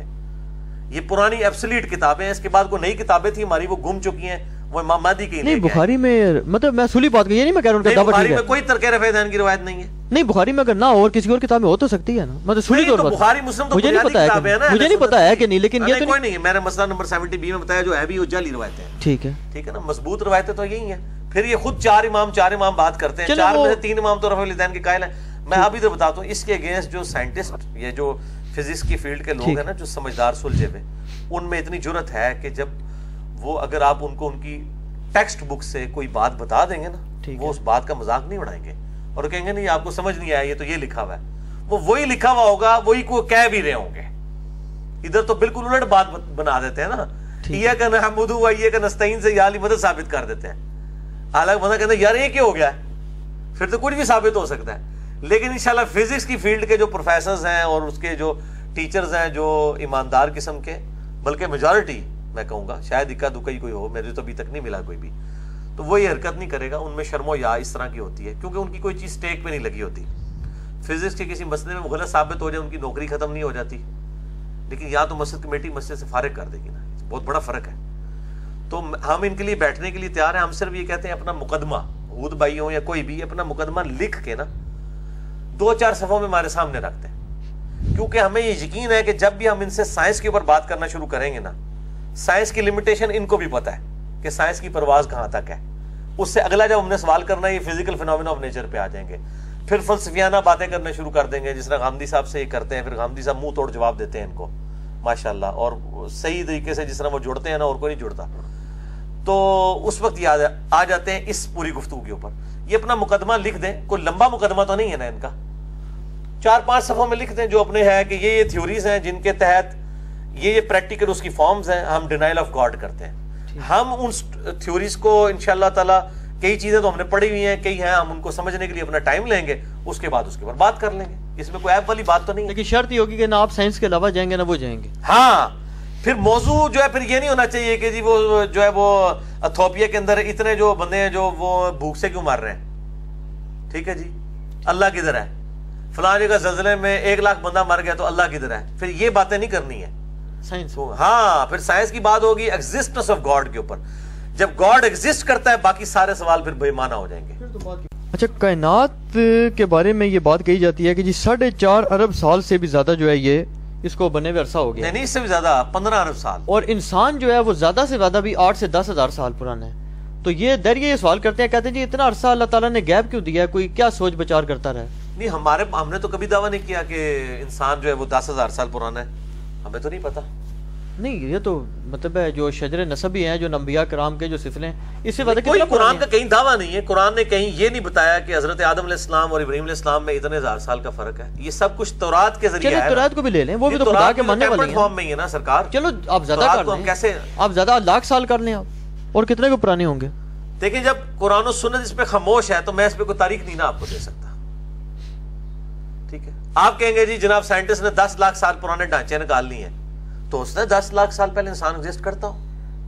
یہ پرانی ایبسلیٹ کتابیں ہیں, اس کے بعد کوئی نئی کتابیں تھی ہماری وہ گم چکی ہیں, وہ امام مہدی کی نہیں. بخاری میں مطلب میں اصولی بات یہ نہیں میں کہہ رہا ہوں کہ دعویٰ بخاری میں کوئی ترک رفع دین کی روایت نہیں ہے. نہیں بخاری میں اگر نہ ہو اور کسی اور کتاب میں ہو تو سکتی ہے نا, مطلب اصولی طور پر بخاری مسلم تو مجھے نہیں پتا ہے, مجھے نہیں پتا ہے کہ نہیں, لیکن یہ تو کوئی نہیں ہے. میں نے مسئلہ نمبر سیونٹی بی میں بتایا جو ہے بھی وہ جعلی روایتیں ہیں. ٹھیک ہے ٹھیک ہے نا, مضبوط روایتیں تو یہی ہیں. پھر یہ خود چار امام چار امام بات کرتے ہیں, چار میں سے تین امام تو رفع الدین کے قائل ہیں. میں اب ادھر بتاتا ہوں, اس کے اگینسٹ جو سائنٹسٹ, یہ جو فزکس کی فیلڈ کے لوگ ہیں نا, جو سمجھدار سلجھے ہوئے, ان میں اتنی جرت ہے کہ جب وہ اگر آپ ان کو ان کی ٹیکسٹ بک سے کوئی بات بتا دیں گے نا, وہ اس بات کا مذاق نہیں اڑائیں گے اور کہیں گے نہیں آپ کو سمجھ نہیں آیا, یہ تو یہ لکھا ہوا ہے. وہ وہی لکھا ہوا ہوگا, وہی کو کہہ بھی رہے ہوں گے. ادھر تو بالکل الٹ بات بنا دیتے ہیں نا, یہ کا نحمد و یہ کا نستعین سے یا علی مدد ثابت کر دیتے ہیں. حالانکہ بندہ کہتا ہے یار یہ کیا ہو گیا ہے, پھر تو کچھ بھی ثابت ہو سکتا ہے. لیکن انشاءاللہ فزکس کی فیلڈ کے جو پروفیسرز ہیں اور اس کے جو ٹیچرز ہیں جو ایماندار قسم کے, بلکہ میجورٹی میں کہوں گا, شاید اکا دکا ہی کوئی ہو, میرے تو ابھی تک نہیں ملا کوئی بھی, تو وہ یہ حرکت نہیں کرے گا. ان میں شرم و یا اس طرح کی ہوتی ہے, کیونکہ ان کی کوئی چیز ٹیک پہ نہیں لگی ہوتی. فزکس کے کسی مسئلے میں وہ غلط ثابت ہو جائے, ان کی نوکری ختم نہیں ہو جاتی, لیکن یا تو مسجد کمیٹی مسجد سے فارغ کر دے گی نا, بہت بڑا فرق ہے. تو ہم ان کے لیے بیٹھنے کے لیے تیار ہیں. ہم صرف یہ کہتے ہیں اپنا مقدمہ, حود بھائی ہوں یا کوئی بھی, اپنا مقدمہ لکھ کے نا دو چار صفحوں میں ہمارے سامنے رکھتے ہیں, کیونکہ ہمیں یہ یقین ہے کہ جب بھی ہم ان سے سائنس کے اوپر بات کرنا شروع کریں گے نا, سائنس کی لمیٹیشن ان کو بھی پتہ ہے کہ سائنس کی پرواز کہاں تک ہے. اس سے اگلا جب ہم نے سوال کرنا ہے, یہ فزیکل فینومینا آف نیچر پہ آ جائیں گے. پھر فلسفیانہ باتیں کرنا شروع کر دیں گے, جس طرح غامدی صاحب سے یہ کرتے ہیں. پھر غامدی صاحب منہ توڑ جواب دیتے ہیں ان کو ماشاءاللہ, اور صحیح طریقے سے جس طرح وہ جڑتے ہیں نا, اور کوئی نہیں جڑتا. تو اس وقت یاد آ جاتے ہیں اس پوری گفتگو کے اوپر. یہ اپنا مقدمہ لکھ دیں, کوئی لمبا مقدمہ تو نہیں ہے نا ان کا, چار پانچ صفحوں میں لکھ دیں جو اپنے ہے کہ یہ یہ تھیوریز ہیں جن کے تحت یہ یہ پریکٹیکل اس کی فارمز ہیں, ہم ڈینائل آف گاڈ کرتے ہیں. ہم ان تھیوریز کو انشاءاللہ تعالی, کئی چیزیں تو ہم نے پڑھی ہوئی ہیں, کئی ہیں, ہم ان کو سمجھنے کے لیے اپنا ٹائم لیں گے, اس کے بعد اس کے بعد بات کر لیں گے. اس میں کوئی ایپ والی بات تو نہیں ہے, لیکن شرط یہ ہوگی کہ نہ آپ سائنس کے علاوہ جائیں گے نہ وہ جائیں گے. ہاں پھر موضوع جو ہے پھر یہ نہیں ہونا چاہیے کہ جی وہ جو ہے وہ ایتھوپیا کے اندر اتنے جو بندے ہیں جو وہ بھوک سے کیوں مار رہے ہیں. ٹھیک ہے جی, اللہ کدھر ہے, فلاں جگہ زلزلے میں ایک لاکھ بندہ مر گیا تو اللہ کدھر ہے. پھر یہ باتیں نہیں کرنی ہے سائنس. ہاں پھر سائنس کی بات ہوگی ایگزسٹنس آف گاڈ کے اوپر. جب گاڈ ایگزسٹ کرتا ہے باقی سارے سوال پھر بے معنی ہو جائیں گے. اچھا, کائنات کے بارے میں یہ بات کہی جاتی ہے کہ جی ساڑھے چار ارب سال سے بھی زیادہ جو ہے یہ اس کو بنے ہوئے عرصہ ہو گیا. نہیں اس سے بھی زیادہ, پندرہ ارب سال. اور انسان جو ہے وہ زیادہ سے زیادہ بھی آٹھ سے دس ہزار سال پرانا ہے. تو یہ دریا یہ سوال کرتے ہیں, کہتے ہیں جی اتنا عرصہ اللہ تعالیٰ نے گیپ کیوں دیا ہے, کوئی کیا سوچ بچار کرتا رہا. نہیں ہمارے ہم نے تو کبھی دعویٰ نہیں کیا کہ انسان جو ہے وہ دس ہزار سال پرانا ہے, ہمیں تو نہیں پتا. نہیں یہ تو مطلب ہے جو شجر نسبی ہیں, جو انبیاء کرام کے جو سلسلے ہیں, اس سے کوئی قرآن کا کہیں دعویٰ نہیں ہے. قرآن نے کہیں یہ نہیں بتایا کہ حضرت آدم علیہ السلام اور ابراہیم علیہ السلام میں اتنے ہزار سال کا فرق ہے. یہ سب کچھ تورات کے ذریعے ہے. تورات کو بھی لے لیں, وہ بھی تو خدا کے ماننے والے ہیں. فارم میں ہی ہے نا سرکار. چلو آپ زیادہ کر لیں, کیسے آپ زیادہ لاکھ سال کر لیں آپ, اور کتنے کو پرانے ہوں گے. دیکھیں جب قرآن و سنت اس پہ خاموش ہے تو میں اس پہ کوئی تاریخ نہیں نا آپ کو دے سکتا. ٹھیک ہے, آپ کہیں گے جی جناب سائنٹسٹ نے دس لاکھ سال پرانے ڈھانچے نکال لی ہیں, تو اس نے دس لاکھ سال پہلے انسان ایگزسٹ کرتا ہو.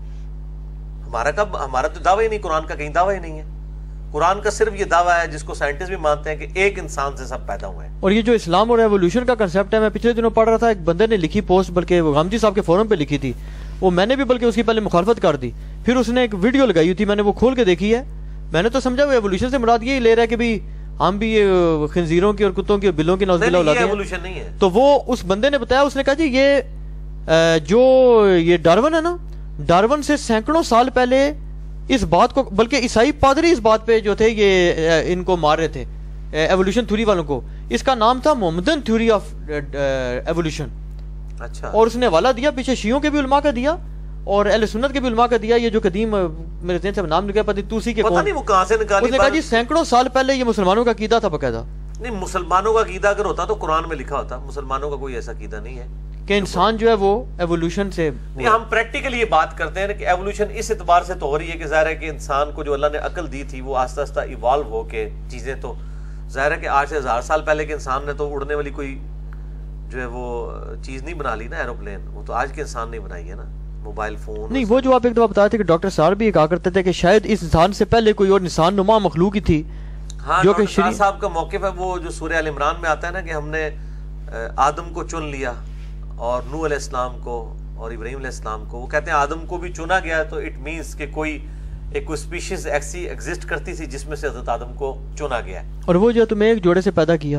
ہمارا کب, ہمارا تو دعویٰ ہی نہیں, قرآن کا کہیں دعویٰ ہی نہیں ہے. قرآن کا صرف یہ دعویٰ ہے جس کو سائنٹسٹ بھی مانتے ہیں کہ ایک انسان سے سب پیدا ہوئے ہیں. اور یہ جو اسلام اور ریولوشن کا کنسیپٹ ہے, میں پچھلے دنوں پڑھ رہا تھا, ایک بندے نے لکھی پوسٹ, بلکہ وہ غامدی صاحب کے فورم پہ لکھی تھی, وہ میں نے بھی بلکہ اس کی پہلے مخالفت کر دی, پھر اس نے ایک ویڈیو لگائی تھی, میں نے وہ کھول کے دیکھی ہے. میں نے تو سمجھا وہ ایوولوشن سے مراد یہ لے رہا ہے کہ بھی ہم بھی یہ خنزیروں کی اور کتوں کی اور بلوں کی نوز باللہ اولاد ہیں. تو وہ اس بندے نے بتایا, اس نے کہا جی یہ جو یہ ڈارون ہے نا, ڈارون سے سینکڑوں سال پہلے اس بات کو, بلکہ عیسائی پادری اس بات پہ جو تھے یہ ان کو مار رہے تھے ایوولوشن تھیوری والوں کو. اس کا نام تھا محمدن تھیوری آف ایوولوشن. اچھا. اور اس نے حوالہ دیا پیچھے شیعوں کے بھی علماء کا دیا اور اہل سنت کے بھی علماء کا دیا. یہ جو قدیم میرے ذہن سے نام نکلا پتہ توسی کے پتہ نہیں وہ کہاں سے نکالی. اس نے کہا جی سینکڑوں سال پہلے یہ مسلمانوں کا عقیدہ تھا باقاعدہ. نہیں مسلمانوں کا عقیدہ اگر ہوتا تو قرآن میں لکھا ہوتا. مسلمانوں کا کوئی ایسا عقیدہ نہیں ہے کہ انسان جو ہے وہ ایوولوشن سے. نہیں ہم پریکٹیکلی یہ بات کرتے ہیں کہ ایوولوشن اس اعتبار سے تو ہو رہی ہے کہ ظاہر ہے کہ انسان کو جو اللہ نے عقل دی تھی وہ آہستہ آہستہ ایوالو ہو کے چیزیں, تو ظاہر ہے کہ آج سے ہزار سال پہلے کے انسان نے تو اڑنے والی کوئی جو ہے وہ چیز نہیں بنا لی نا, ایروپلین. وہ تو آج کے انسان نے بنائی ہے نا, موبائل فون. نہیں وہ جو آپ ایک دفعہ بتاتے تھے کہ ڈاکٹر صاحب بھی کہا کرتے تھے کہ شاید اس انسان سے پہلے کوئی اور انسان نما مخلوق ہی تھی. ہاں جو ڈاکٹر صاحب صاحب کا موقف ہے وہ جو سورہ ال عمران میں آتا ہے نا کہ ہم نے آدم کو چن لیا اور نوح علیہ السلام کو اور ابراہیم علیہ السلام کو. وہ کہتے ہیں آدم کو بھی چنا گیا تو اٹ مینس کہ کوئی ایک کوئی اسپیشیز ایسی ایگزسٹ کرتی تھی جس میں سے حضرت آدم کو چنا گیا. اور وہ جو تمہیں ایک جوڑے سے پیدا کیا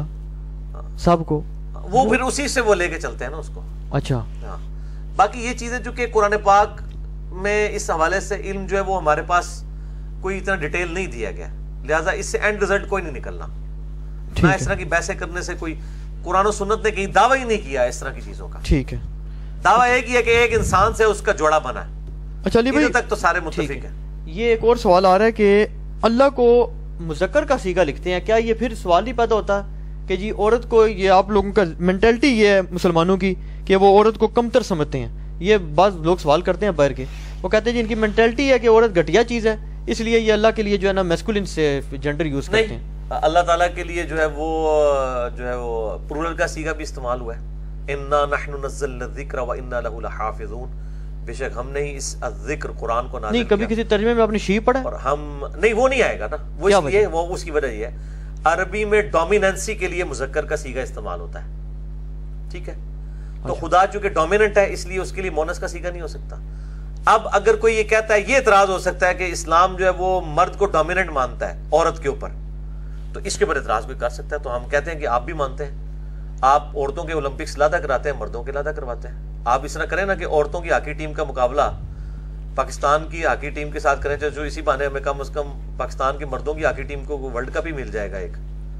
سب کو, وہ پھر اسی سے وہ لے کے چلتے ہیں نا اس کو. اچھا ہاں باقی یہ چیزیں جو کہ قرآن پاک میں اس حوالے سے علم جو ہے وہ ہمارے پاس کوئی اتنا ڈیٹیل نہیں دیا گیا, لہٰذا اس سے اینڈ رزلٹ کوئی نہیں نکلنا. نہ اس طرح کی بحثیں کرنے سے کوئی قرآن و سنت نے کہیں دعویٰ ہی نہیں کیا اس طرح کی چیزوں کا. ٹھیک ہے, دعویٰ یہ کیا کہ ایک انسان سے اس کا جوڑا بنا ہے. اچھا علی بھائی تک تو سارے متفق ہیں. یہ ایک اور سوال آ رہا ہے کہ اللہ کو مذکر کا صیغہ لکھتے ہیں, کیا یہ پھر سوال ہی پیدا ہوتا ہے کہ جی عورت کو, یہ آپ لوگوں کا مینٹلٹی یہ ہے مسلمانوں کی کہ وہ عورت کو کمتر سمجھتے ہیں. یہ بعض لوگ سوال کرتے ہیں باہر کے, وہ کہتے ہیں جی ان کی مینٹلٹی ہے کہ عورت گھٹیا چیز ہے, اس لیے یہ اللہ کے لیے جو ہے نا میسکولن سے جنڈر یوز کرتے ہیں. اللہ تعالیٰ کے لیے جو ہے وہ جو ہے وہ پلورل کا صیغہ بھی استعمال ہوا ہے. انا نحن نزلنا الذکر وانا له لحافظون, بے شک ہم نے ہی اس ذکر قرآن کو نازل نہیں کبھی کسی ترجمے میں آپ نے شی پڑھا اور ہم نہیں, وہ نہیں آئے گا نا. وہ اس لیے وہ اس کی وجہ یہ ہے عربی میں ڈومیننسی کے لیے مذکر کا صیغہ استعمال ہوتا ہے. ٹھیک ہے, تو خدا چونکہ ڈومیننٹ ہے اس لیے اس کے لیے مونس کا صیغہ نہیں ہو سکتا. اب اگر کوئی یہ کہتا ہے, یہ اعتراض ہو سکتا ہے کہ اسلام جو ہے وہ مرد کو ڈومیننٹ مانتا ہے عورت کے اوپر, تو اس کے اوپر اعتراض بھی کر سکتا ہے. تو ہم کہتے ہیں کہ آپ بھی مانتے ہیں, آپ عورتوں کے اولمپکس لادا کراتے ہیں, مردوں کے لادا کرواتے ہیں. آپ اس طرح کریں نا کہ عورتوں کی ہاکی ٹیم کا مقابلہ پاکستان کی ہاکی ٹیم کے ساتھ کریں, جو اسی بہانے ہمیں کم از کم پاکستان کی مردوں کی ہاکی ٹیم کو ورلڈ کپ ہی مل جائے گا ایک.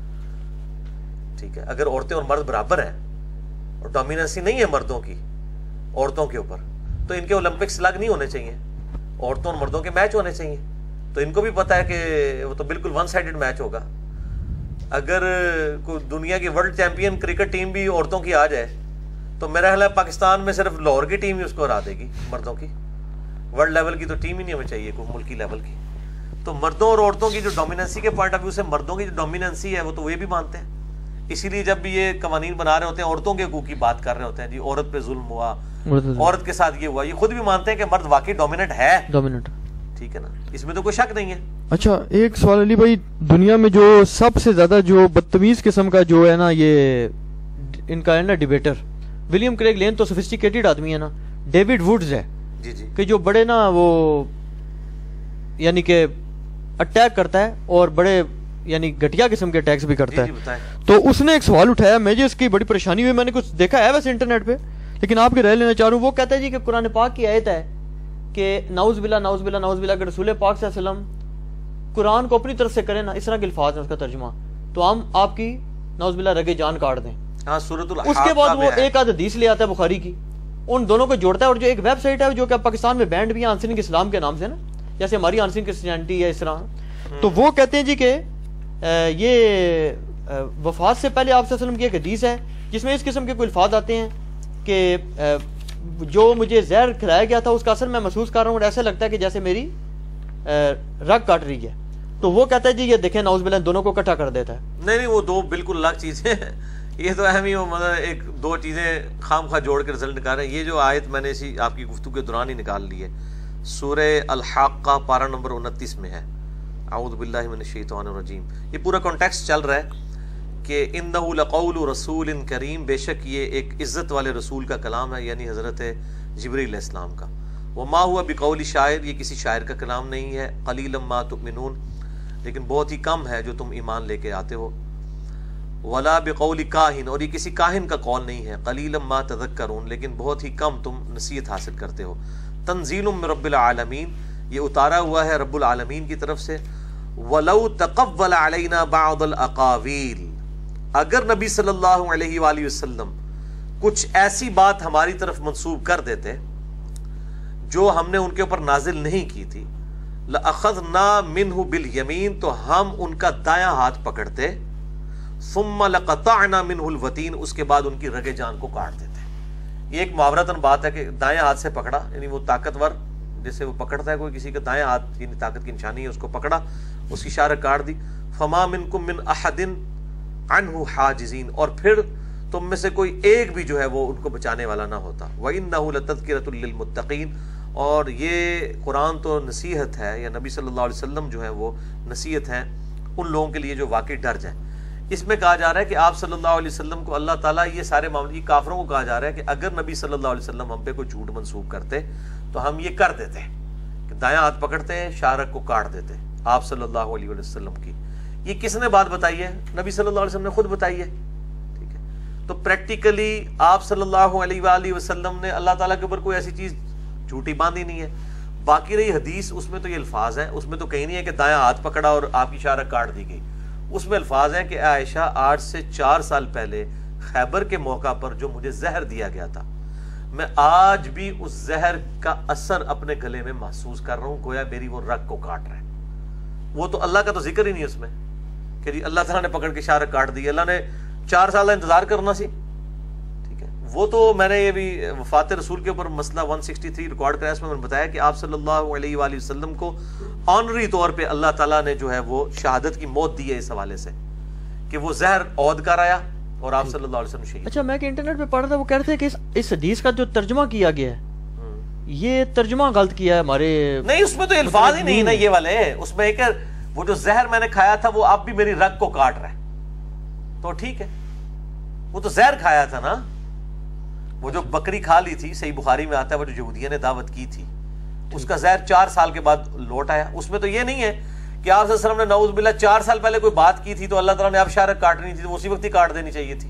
ٹھیک ہے, اگر عورتیں اور مرد برابر ہیں اور ڈومیننسی نہیں ہے مردوں کی عورتوں کے اوپر, تو ان کے اولمپکس الگ نہیں ہونے چاہیے, عورتوں اور مردوں کے میچ ہونے چاہیے. تو ان کو بھی پتا ہے کہ وہ تو بالکل ون سائیڈڈ میچ ہوگا. اگر کوئی دنیا کی ورلڈ چیمپئن کرکٹ ٹیم بھی عورتوں کی آ جائے تو میرا خیال ہے پاکستان میں صرف لاہور کی ٹیم ہی اس کو ہرا دے گی مردوں کی. ورلڈ لیول کی تو ٹیم ہی نہیں ہمیں چاہیے کوئی ملکی لیول کی. تو مردوں اور عورتوں کی جو ڈومیننسی کے پوائنٹ آف ویو سے مردوں کی جو ڈومیننسی ہے وہ تو وہ بھی مانتے ہیں. اسی لیے جب بھی یہ قوانین بنا رہے ہوتے ہیں عورتوں کے حقوق کی بات کر رہے ہوتے ہیں, جی عورت پہ ظلم ہوا, عورت کے ساتھ یہ ہوا, یہ خود بھی مانتے ہیں کہ مرد واقعی ڈومیننٹ ہے. ڈومیننٹ ٹھیک ہے نا, اس میں تو کوئی شک نہیں ہے. اچھا ایک سوال علی بھائی, دنیا میں جو سب سے زیادہ جو بدتمیز قسم کا جو ہے نا یہ ان کا ہے نا ڈیبیٹر, ولیم کریگ لین تو سوفسٹیکیٹڈ آدمی ہے نا, ڈیوڈ ووڈز ہے جی جی کہ جو بڑے نا وہ یعنی کہ اٹیک کرتا ہے اور بڑے یعنی گھٹیا قسم کے اٹیکس بھی کرتا ہے. تو اس نے ایک سوال اٹھایا, مجھے اس کی بڑی پریشانی ہوئی, میں نے کچھ دیکھا ہے ویسے انٹرنیٹ پہ لیکن آپ کی رائے لینا چاہ رہا ہوں. وہ کہتا ہے جی کہ قرآن پاک کی آیت ہے کہ نعوذ باللہ نعوذ باللہ نعوذ باللہ, اگر رسول پاک صلی اللہ علیہ وسلم قرآن کو اپنی طرف سے کریں نا, اس طرح کے الفاظ ہیں اس کا ترجمہ, تو ہم آپ کی نعوذ باللہ رگے جان کاٹ دیں. ہاں سورۃ الحاق. اس کے بعد وہ ایک آدھ حدیث لے آتا ہے بخاری کی, ان دونوں کو جوڑتا ہے, اور جو ایک ویب سائٹ ہے جو کہ پاکستان میں بینڈ بھی ہے آنسرنگ اسلام کے نام سے نا, جیسے ہماری آنسرنگ کرسچینٹی ہے اس طرح, تو وہ کہتے ہیں جی کہ یہ وفات سے پہلے آپ صلی اللہ علیہ وسلم کی ایک حدیث ہے جس میں اس قسم کے کوئی الفاظ آتے ہیں کہ جو مجھے زہر کھلایا گیا تھا اس کا اثر میں محسوس کر رہا ہوں اور ایسا لگتا ہے کہ جیسے میری رگ کاٹ رہی ہے. تو وہ کہتا ہے جی یہ دیکھیں نعوذ باللہ دونوں کو اکٹھا کر دیتا ہے. نہیں نہیں وہ دو بالکل الگ چیزیں ہیں, یہ تو اہم ہی مطلب ایک دو چیزیں خام خواہ جوڑ کے رزلٹ نکال رہے ہیں. یہ جو آیت میں نے اسی آپ کی گفتگو کے دوران ہی نکال لی ہے, سورہ الحاقہ پارہ نمبر انتیس میں ہے, اعوذ باللہ من الشیطان الرجیم. یہ پورا کانٹیکسٹ چل رہا ہے کہ انہ لقول رسول کریم, بے شک یہ ایک عزت والے رسول کا کلام ہے, یعنی حضرت جبریل علیہ السلام کا. وما ہوا بقول شاعر, یہ کسی شاعر کا کلام نہیں ہے. قلیلا ما تؤمنون, لیکن بہت ہی کم ہے جو تم ایمان لے کے آتے ہو. ولا بقول کاہن, اور یہ کسی کاہن کا قول نہیں ہے. قلیلا ما تذکرون, لیکن بہت ہی کم تم نصیحت حاصل کرتے ہو. تنزیل من رب العالمین, یہ اتارا ہوا ہے رب العالمین کی طرف سے. ولو تقول علینا بعض الاقاویل, اگر نبی صلی اللہ علیہ وآلہ وسلم کچھ ایسی بات ہماری طرف منسوب کر دیتے جو ہم نے ان کے اوپر نازل نہیں کی تھی، لَأَخَذْنَا مِنْهُ بِالْيَمِينَ، تو ہم ان کا دایاں ہاتھ پکڑتے، ثُمَّ لَقَطَعْنَا مِنْهُ الْوَتِينَ، اس کے بعد ان کی رگے جان کو کاٹ دیتے۔ یہ ایک محاورتاً بات ہے کہ دائیں ہاتھ سے پکڑا، یعنی وہ طاقتور جیسے وہ پکڑتا ہے کوئی کسی کا دائیں ہاتھ، یعنی طاقت کی نشانی ہے، اس کو پکڑا، اس کی شارہ کاٹ دی۔ فَمَا مِنْكُم مِّنْ أَحَدٍ عَنْهُ حَاجِزِينَ، اور پھر تم میں سے کوئی ایک بھی جو ہے وہ ان کو بچانے والا نہ ہوتا۔ وَإِنَّهُ لَتَذْكِرَةٌ لِّلْمُتَّقِينَ، اور یہ قرآن تو نصیحت ہے، یا نبی صلی اللہ علیہ وسلم جو ہے وہ نصیحت ہے ان لوگوں کے لیے جو واقعی ڈر جائیں۔ اس میں کہا جا رہا ہے کہ آپ صلی اللہ علیہ وسلم کو اللہ تعالیٰ یہ سارے معاملے، کافروں کو کہا جا رہا ہے کہ اگر نبی صلی اللہ علیہ وسلم ہم پہ کوئی جھوٹ منسوب کرتے تو ہم یہ کر دیتے کہ دایاں ہاتھ پکڑتے ہیں، شارک کو کاٹ دیتے آپ صلی اللہ علیہ وسلم کی۔ یہ کس نے بات بتائی ہے؟ نبی صلی اللہ علیہ وسلم نے خود بتائی ہے، ٹھیک ہے۔ تو پریکٹیکلی آپ صلی اللہ علیہ وآلہ وسلم نے اللہ تعالیٰ کے اوپر کوئی ایسی چیز جھوٹی باندھی نہیں ہے۔ باقی رہی حدیث، اس میں تو یہ الفاظ ہیں، اس میں تو کہیں نہیں ہے کہ دایاں ہاتھ پکڑا اور آپ کی شارک کاٹ دی گئی۔ اس میں الفاظ ہیں کہ عائشہ آج سے چار سال پہلے خیبر کے موقع پر جو مجھے زہر دیا گیا تھا، میں آج بھی اس زہر کا اثر اپنے گلے میں محسوس کر رہا ہوں، گویا میری وہ رگ کو کاٹ رہا ہے۔ وہ تو اللہ کا تو ذکر ہی نہیں اس میں کہ جی اللہ تعالیٰ نے پکڑ کے شارک کاٹ دی، اللہ نے چار سال انتظار کرنا سی، ٹھیک ہے۔ وہ تو میں نے یہ بھی وفات رسول کے اوپر مسئلہ ایک سو تریسٹھ ریکارڈ کرا، اس میں میں نے بتایا کہ آپ صلی اللہ علیہ وآلہ وسلم کو آنری طور پہ اللہ تعالیٰ نے جو ہے وہ شہادت کی موت دی ہے اس حوالے سے کہ وہ زہر عود کر آیا اور آپ صلی اللہ علیہ وسلم شہید۔ اچھا، میں کہ انٹرنیٹ پہ پڑھ رہا تھا، وہ کہہ رہے تھے کہ اس حدیث کا جو ترجمہ کیا گیا ہے یہ ترجمہ غلط کیا ہے ہمارے، نہیں اس میں تو الفاظ ہی نہیں نا یہ والے، اس میں ایک وہ جو زہر میں نے کھایا تھا وہ اب بھی میری رگ کو کاٹ رہا ہے، تو ٹھیک ہے، وہ تو زہر کھایا تھا نا، وہ جو بکری کھا لی تھی، صحیح بخاری میں آتا ہے، وہ جو یہودیہ نے دعوت کی تھی، اس کا زہر چار سال کے بعد لوٹ آیا۔ اس میں تو یہ نہیں ہے کہ آپ صلی اللہ علیہ وسلم نے نعوذ باللہ چار سال پہلے کوئی بات کی تھی تو اللہ تعالیٰ نے آپ شارک کاٹنی تھی تو اسی وقت ہی کاٹ دینی چاہیے تھی۔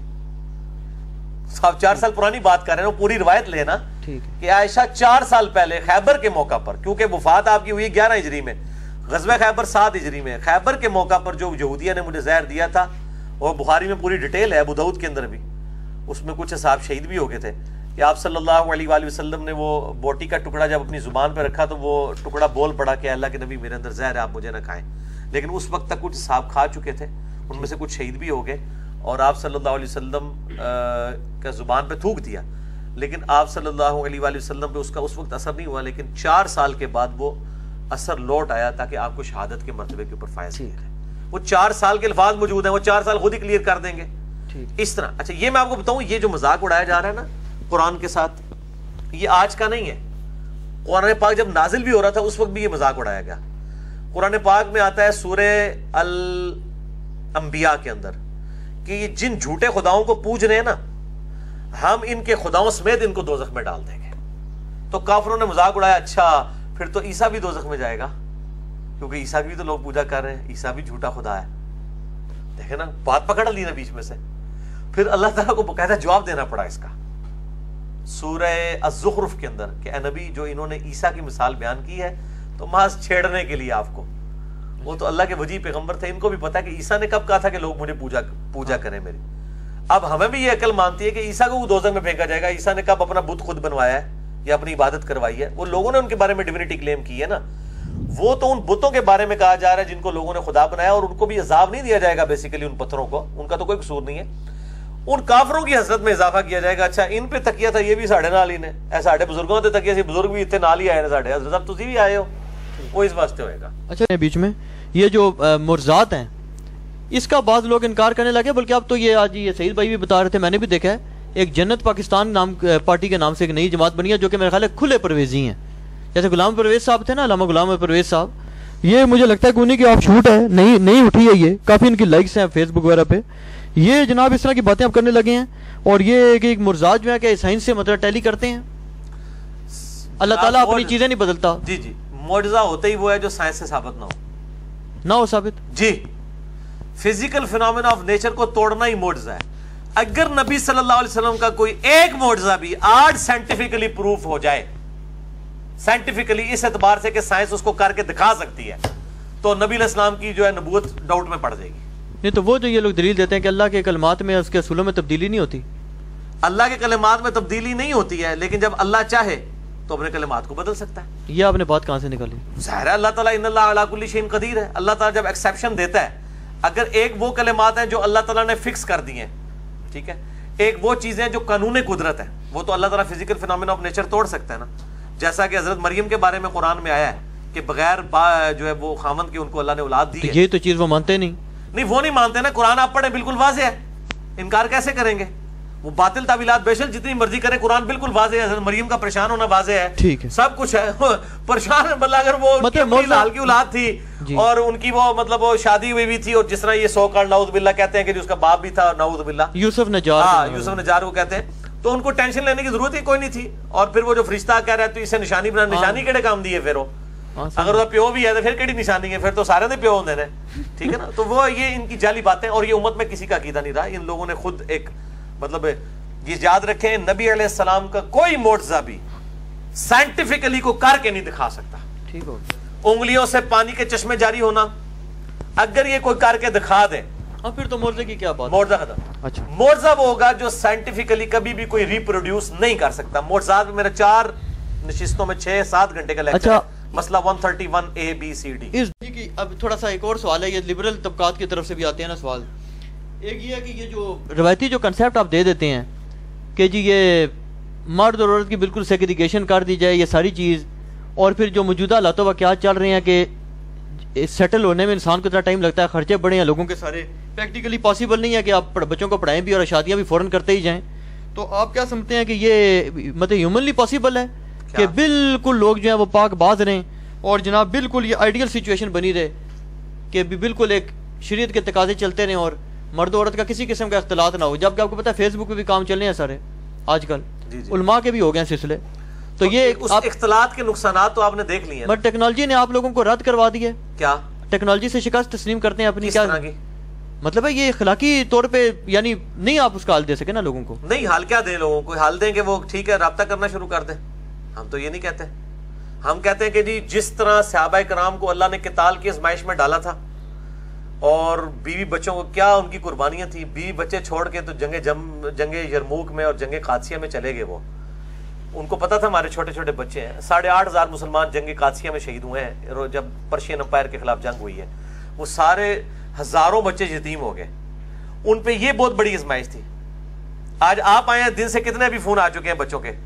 آپ چار سال پرانی بات کر رہے ہیں، وہ پوری روایت لینا کہ عائشہ چار سال پہلے خیبر کے موقع پر، کیونکہ وفات آپ کی ہوئی گیارہ ہجری میں، غزوہ خیبر سات ہجری میں، خیبر کے موقع پر جو یہودیہ نے مجھے زہر دیا تھا، اور بخاری میں پوری ڈیٹیل ہے، ابو داؤد کے اندر بھی، اس میں کچھ صحابہ شہید بھی ہو گئے تھے کہ آپ صلی اللہ علیہ وآلہ وسلم نے وہ بوٹی کا ٹکڑا جب اپنی زبان پہ رکھا تو وہ ٹکڑا بول پڑا کہ اللہ کے نبی میرے اندر زہر ہے، آپ مجھے نہ کھائیں، لیکن اس وقت تک کچھ صحابہ کھا چکے تھے، ان میں سے کچھ شہید بھی ہو گئے، اور آپ صلی اللہ علیہ وسلم کا زبان پہ تھوک دیا، لیکن آپ صلی اللہ علیہ وآلہ وسلم پہ اس کا اس وقت اثر نہیں ہوا، لیکن چار سال کے بعد وہ اثر لوٹ آیا تاکہ آپ کو شہادت کے مرتبے کے اوپر فائز کیا جائے۔ وہ چار سال کے الفاظ موجود ہیں، وہ چار سال خود ہی کلیئر کر دیں گے اس طرح۔ اچھا یہ میں آپ کو بتاؤں، یہ جو مذاق اڑایا جا رہا ہے نا قرآن کے ساتھ، یہ آج کا نہیں ہے، قرآن پاک جب نازل بھی ہو رہا تھا اس وقت بھی یہ مذاق اڑایا گیا۔ قرآن پاک میں آتا ہے سورہ الانبیاء کے اندر کہ یہ جن جھوٹے خداؤں کو پوج رہے ہیں نا، ہم ان کے خداؤں سمیت ان کو دوزخ میں ڈال دیں گے۔ تو کافروں نے مذاق اڑایا، اچھا پھر تو عیسیٰ بھی دوزخ میں جائے گا، کیونکہ عیسیٰ کی بھی تو لوگ پوجا کر رہے ہیں، عیسیٰ بھی جھوٹا خدا ہے۔ دیکھیں نا، بات پکڑ لی نا بیچ میں سے، پھر اللہ تعالیٰ کو باقاعدہ جواب دینا پڑا اس کا سورہ الزخرف کے اندر کہ اے نبی جو انہوں نے عیسیٰ کی مثال بیان کی ہے تو محض چھیڑنے کے لیے آپ کو، وہ تو اللہ کے وجی پیغمبر تھے، ان کو بھی پتا کہ عیسیٰ نے کب کہا تھا کہ لوگ مجھے پوجا پوجا کریں میری۔ اب ہمیں بھی یہ عقل مانتی ہے کہ عیسیٰ کو وہ دوزخ میں پھینکا جائے گا، عیسیٰ نے کب اپنا بت خود بنوایا ہے یا اپنی عبادت کروائی ہے؟ وہ لوگوں نے ان کے بارے میں ڈیوینٹی کلیم کی ہے نا، وہ تو ان بتوں کے بارے میں کہا جا رہا ہے جن کو لوگوں نے خدا بنایا، اور ان کو بھی عذاب نہیں دیا جائے گا بیسیکلی، ان پتھروں کو، ان کا تو کوئی قصور نہیں ہے، ان کافروں کی حسرت میں اضافہ کیا جائے گا۔ اچھا ان پہ تکیہ تھا، یہ بھی ساڑھے نال ہی نے، اے ساڑھے بزرگوں تے تکیہ سی، بزرگ بھی اتنے نال ہی آئے نے ساڑھے، حضرت صاحب تسی بھی آئے ہو، وہ اس واسطے ہوئے گا۔ اچھا بیچ میں یہ جو مرزات ہیں اس کا بعض لوگ انکار کرنے لگے، بلکہ اب تو یہ آج یہ سعید بھائی بھی بتا رہے تھے، میں نے بھی دیکھا ہے، ایک جنت پاکستان نام پارٹی کے نام سے ایک نئی جماعت بنی ہے جو کہ میرے خیال ہے کھلے پرویزی ہیں، جیسے غلام پرویز صاحب تھے نا، علامہ غلام پرویز صاحب، یہ مجھے لگتا ہے کہ انہیں کی آف شوٹ ہے، نہیں نہیں اٹھی ہے، یہ کافی ان کی لائکس ہیں فیس بک وغیرہ پہ، یہ جناب اس طرح کی باتیں اب کرنے لگے ہیں، اور یہ کہ ایک مرزات جو ہے کہ سائنس سے مطلب ٹیلی کرتے ہیں، اللہ تعالیٰ اپنی چیزیں نہیں بدلتا۔ جی جی، معجزہ ہوتا ہی وہ ہے جو سائنس سے ثابت نہ ہو، نہ ہو ثابت، جی، فزیکل فینومینا آف نیچر کو توڑنا ہی معجزہ ہے۔ اگر نبی صلی اللہ علیہ وسلم کا کوئی ایک معجزہ بھی آج سائنٹیفکلی پروف ہو جائے، سائنٹیفکلی اس اعتبار سے کہ سائنس اس کو کر کے دکھا سکتی ہے، تو نبی علیہ السلام کی جو ہے نبوت ڈاؤٹ میں پڑ جائے گی۔ نہیں تو وہ جو یہ لوگ دلیل دیتے ہیں کہ اللہ کے کلمات میں اس کے اصولوں میں تبدیلی نہیں ہوتی، اللہ کے کلمات میں تبدیلی نہیں ہوتی ہے، لیکن جب اللہ چاہے تو اپنے کلمات کو بدل سکتا ہے. یہ آپ نے بات کہاں سے نکالی؟ ظاہر ہے اللہ تعالیٰ ان اللہ علی کل شیء قدیر ہے. اللہ تعالیٰ جب ایکسیپشن دیتا ہے، اگر ایک وہ کلمات ہیں جو اللہ تعالیٰ نے فکس کر دی ہیں، ٹھیک ہے، ایک وہ چیزیں جو قانون قدرت ہے، وہ تو اللہ تعالیٰ فزیکل فینومینا آف نیچر توڑ سکتا ہے نا. جیسا کہ حضرت مریم کے بارے میں قرآن میں آیا ہے کہ بغیر با جو ہے وہ خامند کی ان کو اللہ نے اولاد دی ہے. یہ تو چیز وہ مانتے نہیں. نہیں وہ نہیں مانتے نا. قرآن آپ پڑھیں بالکل واضح ہے، انکار کیسے کریں گے؟ وہ باطل تعویلات بے شک جتنی مرضی کریں، قرآن بالکل واضح ہے. حضرت مریم کا پریشان ہونا واضح ہے، ٹھیک ہے، سب کچھ ہے. پریشان بلا اگر وہ لال کی اولاد تھی اور ان کی وہ مطلب وہ شادی ہوئی بھی تھی، اور جس طرح یہ سو کال نعوذ باللہ کہتے ہیں کہ اس کا باپ بھی تھا، نعوذ باللہ یوسف نجار، ہاں یوسف نجار کو کہتے ہیں، تو ان کو ٹینشن لینے کی ضرورت ہی کوئی نہیں تھی. اور پھر وہ جو فرشتہ کہہ رہا ہے تو اسے نشانی بنا، نشانی کیڑے کام دی ہے پھر وہ؟ اگر وہ پیو بھی ہے تو پھر کیڑی نشانی ہے؟ پھر تو سارے دے پیو ہوندے نے، ٹھیک ہے نا. تو وہ یہ ان کی جعلی باتیں، اور یہ امت میں کسی کا عقیدہ نہیں رہا. ان لوگوں نے خود ایک مطلب یہ یاد رکھیں، نبی علیہ السلام کا کوئی معجزہ بھی سائنٹیفکلی کو کر کے نہیں دکھا سکتا. ٹھیک ہو، انگلیوں سے پانی کے چشمے جاری ہونا اگر یہ کوئی کر کے دکھا دے، ہاں پھر تو معجزے کی کیا بات؟ معجزہ ختم. اچھا معجزہ وہ ہوگا جو سائنٹیفکلی کبھی بھی کوئی ریپروڈیوس نہیں کر سکتا. معجزات میں میرا چار نشستوں میں چھ سات گھنٹے کا لیکچر ہے. مسئلہ ایک سو اکتیس اے بی سی ڈی. اس کی اب تھوڑا سا ایک اور سوال ہے، یہ لبرل طبقات کی طرف سے بھی آتے ہیں نا سوال. ایک یہ ہے کہ یہ جو روایتی جو کنسیپٹ آپ دے دیتے ہیں کہ جی یہ مرد اور عورت کی بالکل سیگریگیشن کر دی جائے، یہ ساری چیز، اور پھر جو موجودہ حالات و واقعات چل رہے ہیں کہ سیٹل ہونے میں انسان کو اتنا ٹائم لگتا ہے، خرچے بڑے ہیں لوگوں کے سارے، پریکٹیکلی پاسبل نہیں ہے کہ آپ بچوں کو پڑھائیں بھی اور شادیاں بھی فوراً کرتے ہی جائیں. تو آپ کیا سمجھتے ہیں کہ یہ مطلب ہیومنلی پاسبل ہے کہ بالکل لوگ جو ہیں وہ پاک باز رہیں اور جناب بالکل یہ آئیڈیل سچویشن بنی رہے کہ بالکل ایک شریعت کے تقاضے چلتے رہیں اور مرد و عورت کا کسی قسم کا اختلاط نہ ہو؟ جبکہ آپ کو پتہ ہے فیس بک پہ بھی کام چل رہے ہیں سارے آج کل، جی جی. علماء کے بھی ہو گئے ہیں سلسلے. تو یہ اس اختلاط کے نقصانات تو آپ نے دیکھ لیے ہیں، بٹ ٹیکنالوجی نے آپ لوگوں کو رد کروا دی ہے. کیا ٹیکنالوجی سے شکست تسلیم کرتے ہیں اپنی؟ کیا مطلب ہے یہ اخلاقی طور پہ یعنی نہیں آپ اس کا حل دے سکے نا لوگوں کو؟ نہیں حل کیا دیں لوگوں کو؟ حل دیں کہ وہ ٹھیک ہے رابطہ کرنا شروع کر دیں. ہم تو یہ نہیں کہتے. ہم کہتے ہیں کہ جی جس طرح صحابہ کرام کو اللہ نے قتال کی آزمائش میں ڈالا تھا اور بیوی بچوں کو کیا ان کی قربانیاں تھیں، بیوی بچے چھوڑ کے تو جنگ جم جنگ یرموک میں اور جنگ قادسیہ میں چلے گئے. وہ ان کو پتا تھا ہمارے چھوٹے چھوٹے بچے ہیں. ساڑھے آٹھ ہزار مسلمان جنگ قادسیہ میں شہید ہوئے ہیں جب پرشین امپائر کے خلاف جنگ ہوئی ہے. وہ سارے ہزاروں بچے یتیم ہو گئے. ان پہ یہ بہت بڑی آزمائش تھی. آج آپ آئے ہیں، دن سے کتنے بھی فون آ چکے ہیں بچوں کے.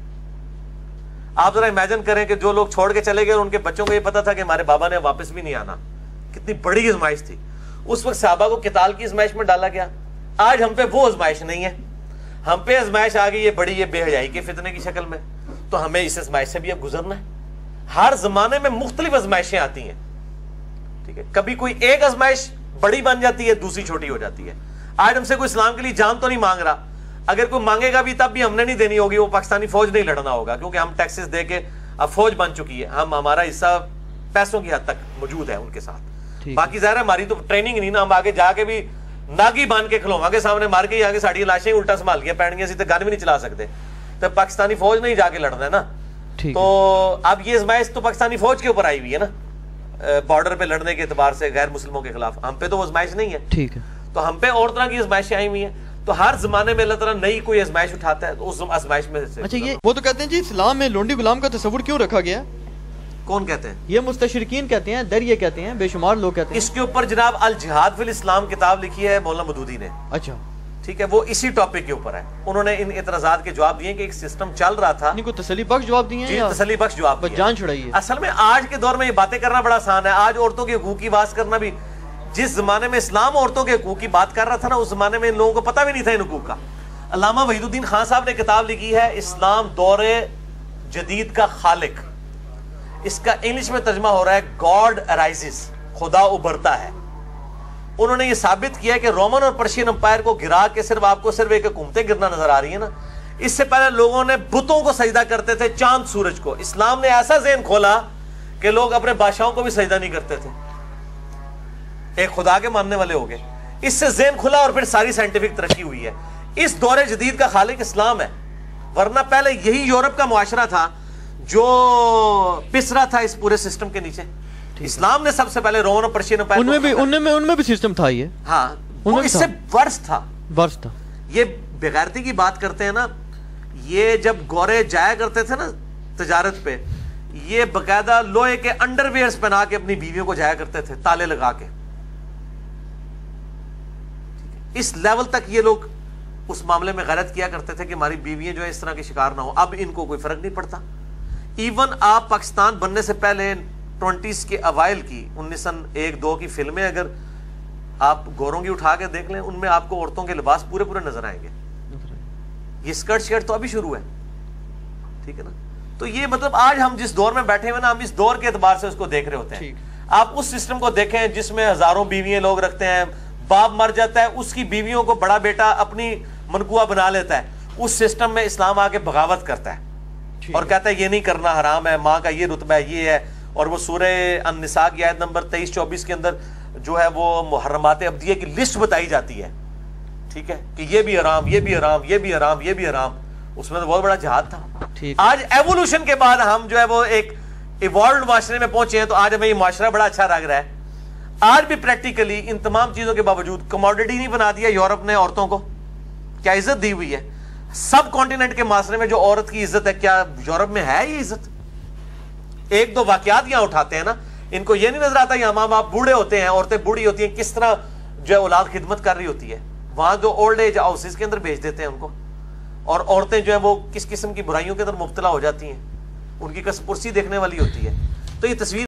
آپ ذرا امیجن کریں کہ جو لوگ چھوڑ کے چلے گئے اور ان کے بچوں کو یہ پتا تھا کہ ہمارے بابا نے واپس بھی نہیں آنا، کتنی بڑی آزمائش تھی. اس وقت صحابہ کو قتال کی آزمائش میں ڈالا گیا. آج ہم پہ وہ آزمائش نہیں ہے، ہم پہ آزمائش آ گئی ہے بڑی، یہ بے حیائی کے فتنے کی شکل میں. تو ہمیں اس آزمائش سے بھی اب گزرنا ہے. ہر زمانے میں مختلف آزمائشیں آتی ہیں، ٹھیک ہے. کبھی کوئی ایک آزمائش بڑی بن جاتی ہے، دوسری چھوٹی ہو جاتی ہے. آج ہم سے کوئی اسلام کے لیے جان تو نہیں مانگ رہا، اگر کوئی مانگے گا بھی تب بھی ہم نے نہیں دینی ہوگی. وہ پاکستانی فوج نہیں لڑنا ہوگا کیونکہ ہم ٹیکسز دے کے اب فوج بن چکی ہے. ہم ہمارا حصہ پیسوں کی حد تک موجود ہے ان کے ساتھ. باقی ظاہر ہے ہماری تو ٹریننگ نہیں نا، ہم آگے جا کے بھی ناگی باندھ کے کھلوا کے سامنے مار کے آگے ساڑی لاشیں الٹا سنبھال کے پہن گے، اسی تو گن بھی نہیں چلا سکتے. تو پاکستانی فوج نہیں جا کے لڑنا ہے نا. تو اب یہ آزمائش تو پاکستانی فوج کے اوپر آئی ہوئی ہے نا، بارڈر پہ لڑنے کے اعتبار سے غیر مسلموں کے خلاف. ہم پہ تو وہ آزمائش نہیں ہے، ٹھیک ہے. تو ہم پہ اور طرح کی آزمائشیں آئی ہوئی ہیں. تو ہر زمانے میں اللہ تعالیٰ نئی کوئی آزمائش اٹھاتا ہے تو اس آزمائش میں سے. اچھا یہ وہ تو کہتے ہیں جی اسلام میں لونڈی غلام کا تصور کیوں رکھا گیا؟ کون کہتے ہیں؟ یہ مستشرقین کہتے ہیں، در یہ کہتے ہیں، بے شمار لوگ کہتے ہیں. اس کے اوپر جناب الجہاد فی الاسلام کتاب لکھی ہے مولانا مودودی نے. اچھا ٹھیک ہے، وہ اسی ٹاپک کے اوپر ہے. انہوں نے ان اعتراضات کے جواب دیے کہ ایک سسٹم چل رہا تھا. ان کو تسلی بخش جواب دیے ہیں؟ جی تسلی بخش جواب دیے. جان چھڑائی ہے. اصل میں آج کے دور میں یہ باتیں کرنا بڑا آسان ہے. آج عورتوں کے حقوق کی بات کرنا بھی، جس زمانے میں اسلام عورتوں کے حقوق کی بات کر رہا تھا نا، اس زمانے میں ان لوگوں کو پتہ بھی نہیں تھا ان حقوق کا. علامہ وحید الدین خان صاحب نے کتاب لکھی ہے اسلام دور جدید کا خالق. اس کا انگلش میں ترجمہ ہو رہا ہے گاڈ ارائزز، خدا ابھرتا ہے. انہوں نے یہ ثابت کیا کہ رومن اور پرشین امپائر کو گرا کے صرف آپ کو صرف ایک حکومتیں گرنا نظر آ رہی ہیں نا. اس سے پہلے لوگوں نے بتوں کو سجدہ کرتے تھے، چاند سورج کو. اسلام نے ایسا ذہن کھولا کہ لوگ اپنے بادشاہوں کو بھی سجدہ نہیں کرتے تھے، ایک خدا کے ماننے والے ہو گئے. اس سے ذہن کھلا اور پھر ساری سائنٹیفک ترقی ہوئی ہے. اس دور جدید کا خالق اسلام ہے، ورنہ پہلے یہی یورپ کا معاشرہ تھا جو پس رہا تھا اس پورے سسٹم کے نیچے. اسلام نے سب سے پہلے رومن اور پرشین امپائر ان میں بھی ان میں ان میں بھی سسٹم تھا. یہ ہاں وہ اس سے ورس تھا ورس تھا. یہ بغیرتی کی بات کرتے ہیں نا، یہ جب گورے جایا کرتے تھے نا تجارت پہ، یہ باقاعدہ لوہے کے انڈر ویئرز پہنا کے اپنی بیویوں کو جایا کرتے تھے، تالے لگا کے. اس لیول تک یہ لوگ اس معاملے میں غیرت کیا کرتے تھے کہ ہماری بیویاں جو ہے اس طرح کے شکار نہ ہو. اب ان کو کوئی فرق نہیں پڑتا. ایون آپ پاکستان بننے سے پہلے ٹوینٹیز کے اوائل کی انیس سن ایک دو کی فلمیں اگر آپ گوروں کی اٹھا کے دیکھ لیں، ان میں آپ کو عورتوں کے لباس پورے پورے نظر آئیں گے. یہ اسکرٹ شرٹ تو ابھی شروع ہے، ٹھیک ہے نا. تو یہ مطلب آج ہم جس دور میں بیٹھے ہوئے نا، ہم اس دور کے اعتبار سے اس کو دیکھ رہے ہوتے ہیں. آپ اس سسٹم کو دیکھیں جس میں ہزاروں بیویاں لوگ رکھتے ہیں، باپ مر جاتا ہے، اس کی بیویوں کو بڑا بیٹا اپنی منقوہ بنا لیتا ہے. اس سسٹم میں اسلام آ کے بغاوت کرتا ہے اور کہتا ہے یہ نہیں کرنا حرام ہے، ماں کا یہ رتبہ ہے، یہ ہے. اور وہ سورہ النساء کی آیت نمبر تیئیس چوبیس کے اندر جو ہے وہ محرمات ابدیہ کی لسٹ بتائی جاتی ہے، ٹھیک ہے، کہ یہ بھی حرام، یہ بھی حرام، یہ بھی حرام، یہ بھی حرام. اس میں تو بہت بڑا جہاد تھا. آج ایوولوشن کے بعد ہم جو ہے وہ ایک ایوالوڈ معاشرے میں پہنچے ہیں، تو آج ہمیں یہ معاشرہ بڑا اچھا لگ رہا ہے. آج بھی پریکٹیکلی ان تمام چیزوں کے باوجود کموڈٹی نہیں بنا دیا یورپ نے عورتوں کو. کیا عزت دی ہوئی ہے سب کانٹیننٹ کے معاشرے میں؟ جو عورت کی عزت ہے، کیا یورپ میں ہے یہ عزت؟ ایک دو واقعات یہاں اٹھاتے ہیں نا، ان کو یہ نہیں نظر آتا یہاں ماں باپ بوڑھے ہوتے ہیں، عورتیں بوڑھی ہوتی ہیں، کس طرح جو ہے اولاد خدمت کر رہی ہوتی ہے. وہاں جو اولڈ ایج ہاؤسز کے اندر بھیج دیتے ہیں ان کو، اور عورتیں جو ہیں وہ کس قسم کی برائیوں کے اندر مبتلا ہو جاتی ہیں، ان کی کس پرسی دیکھنے والی ہوتی ہے. تو یہ تصویر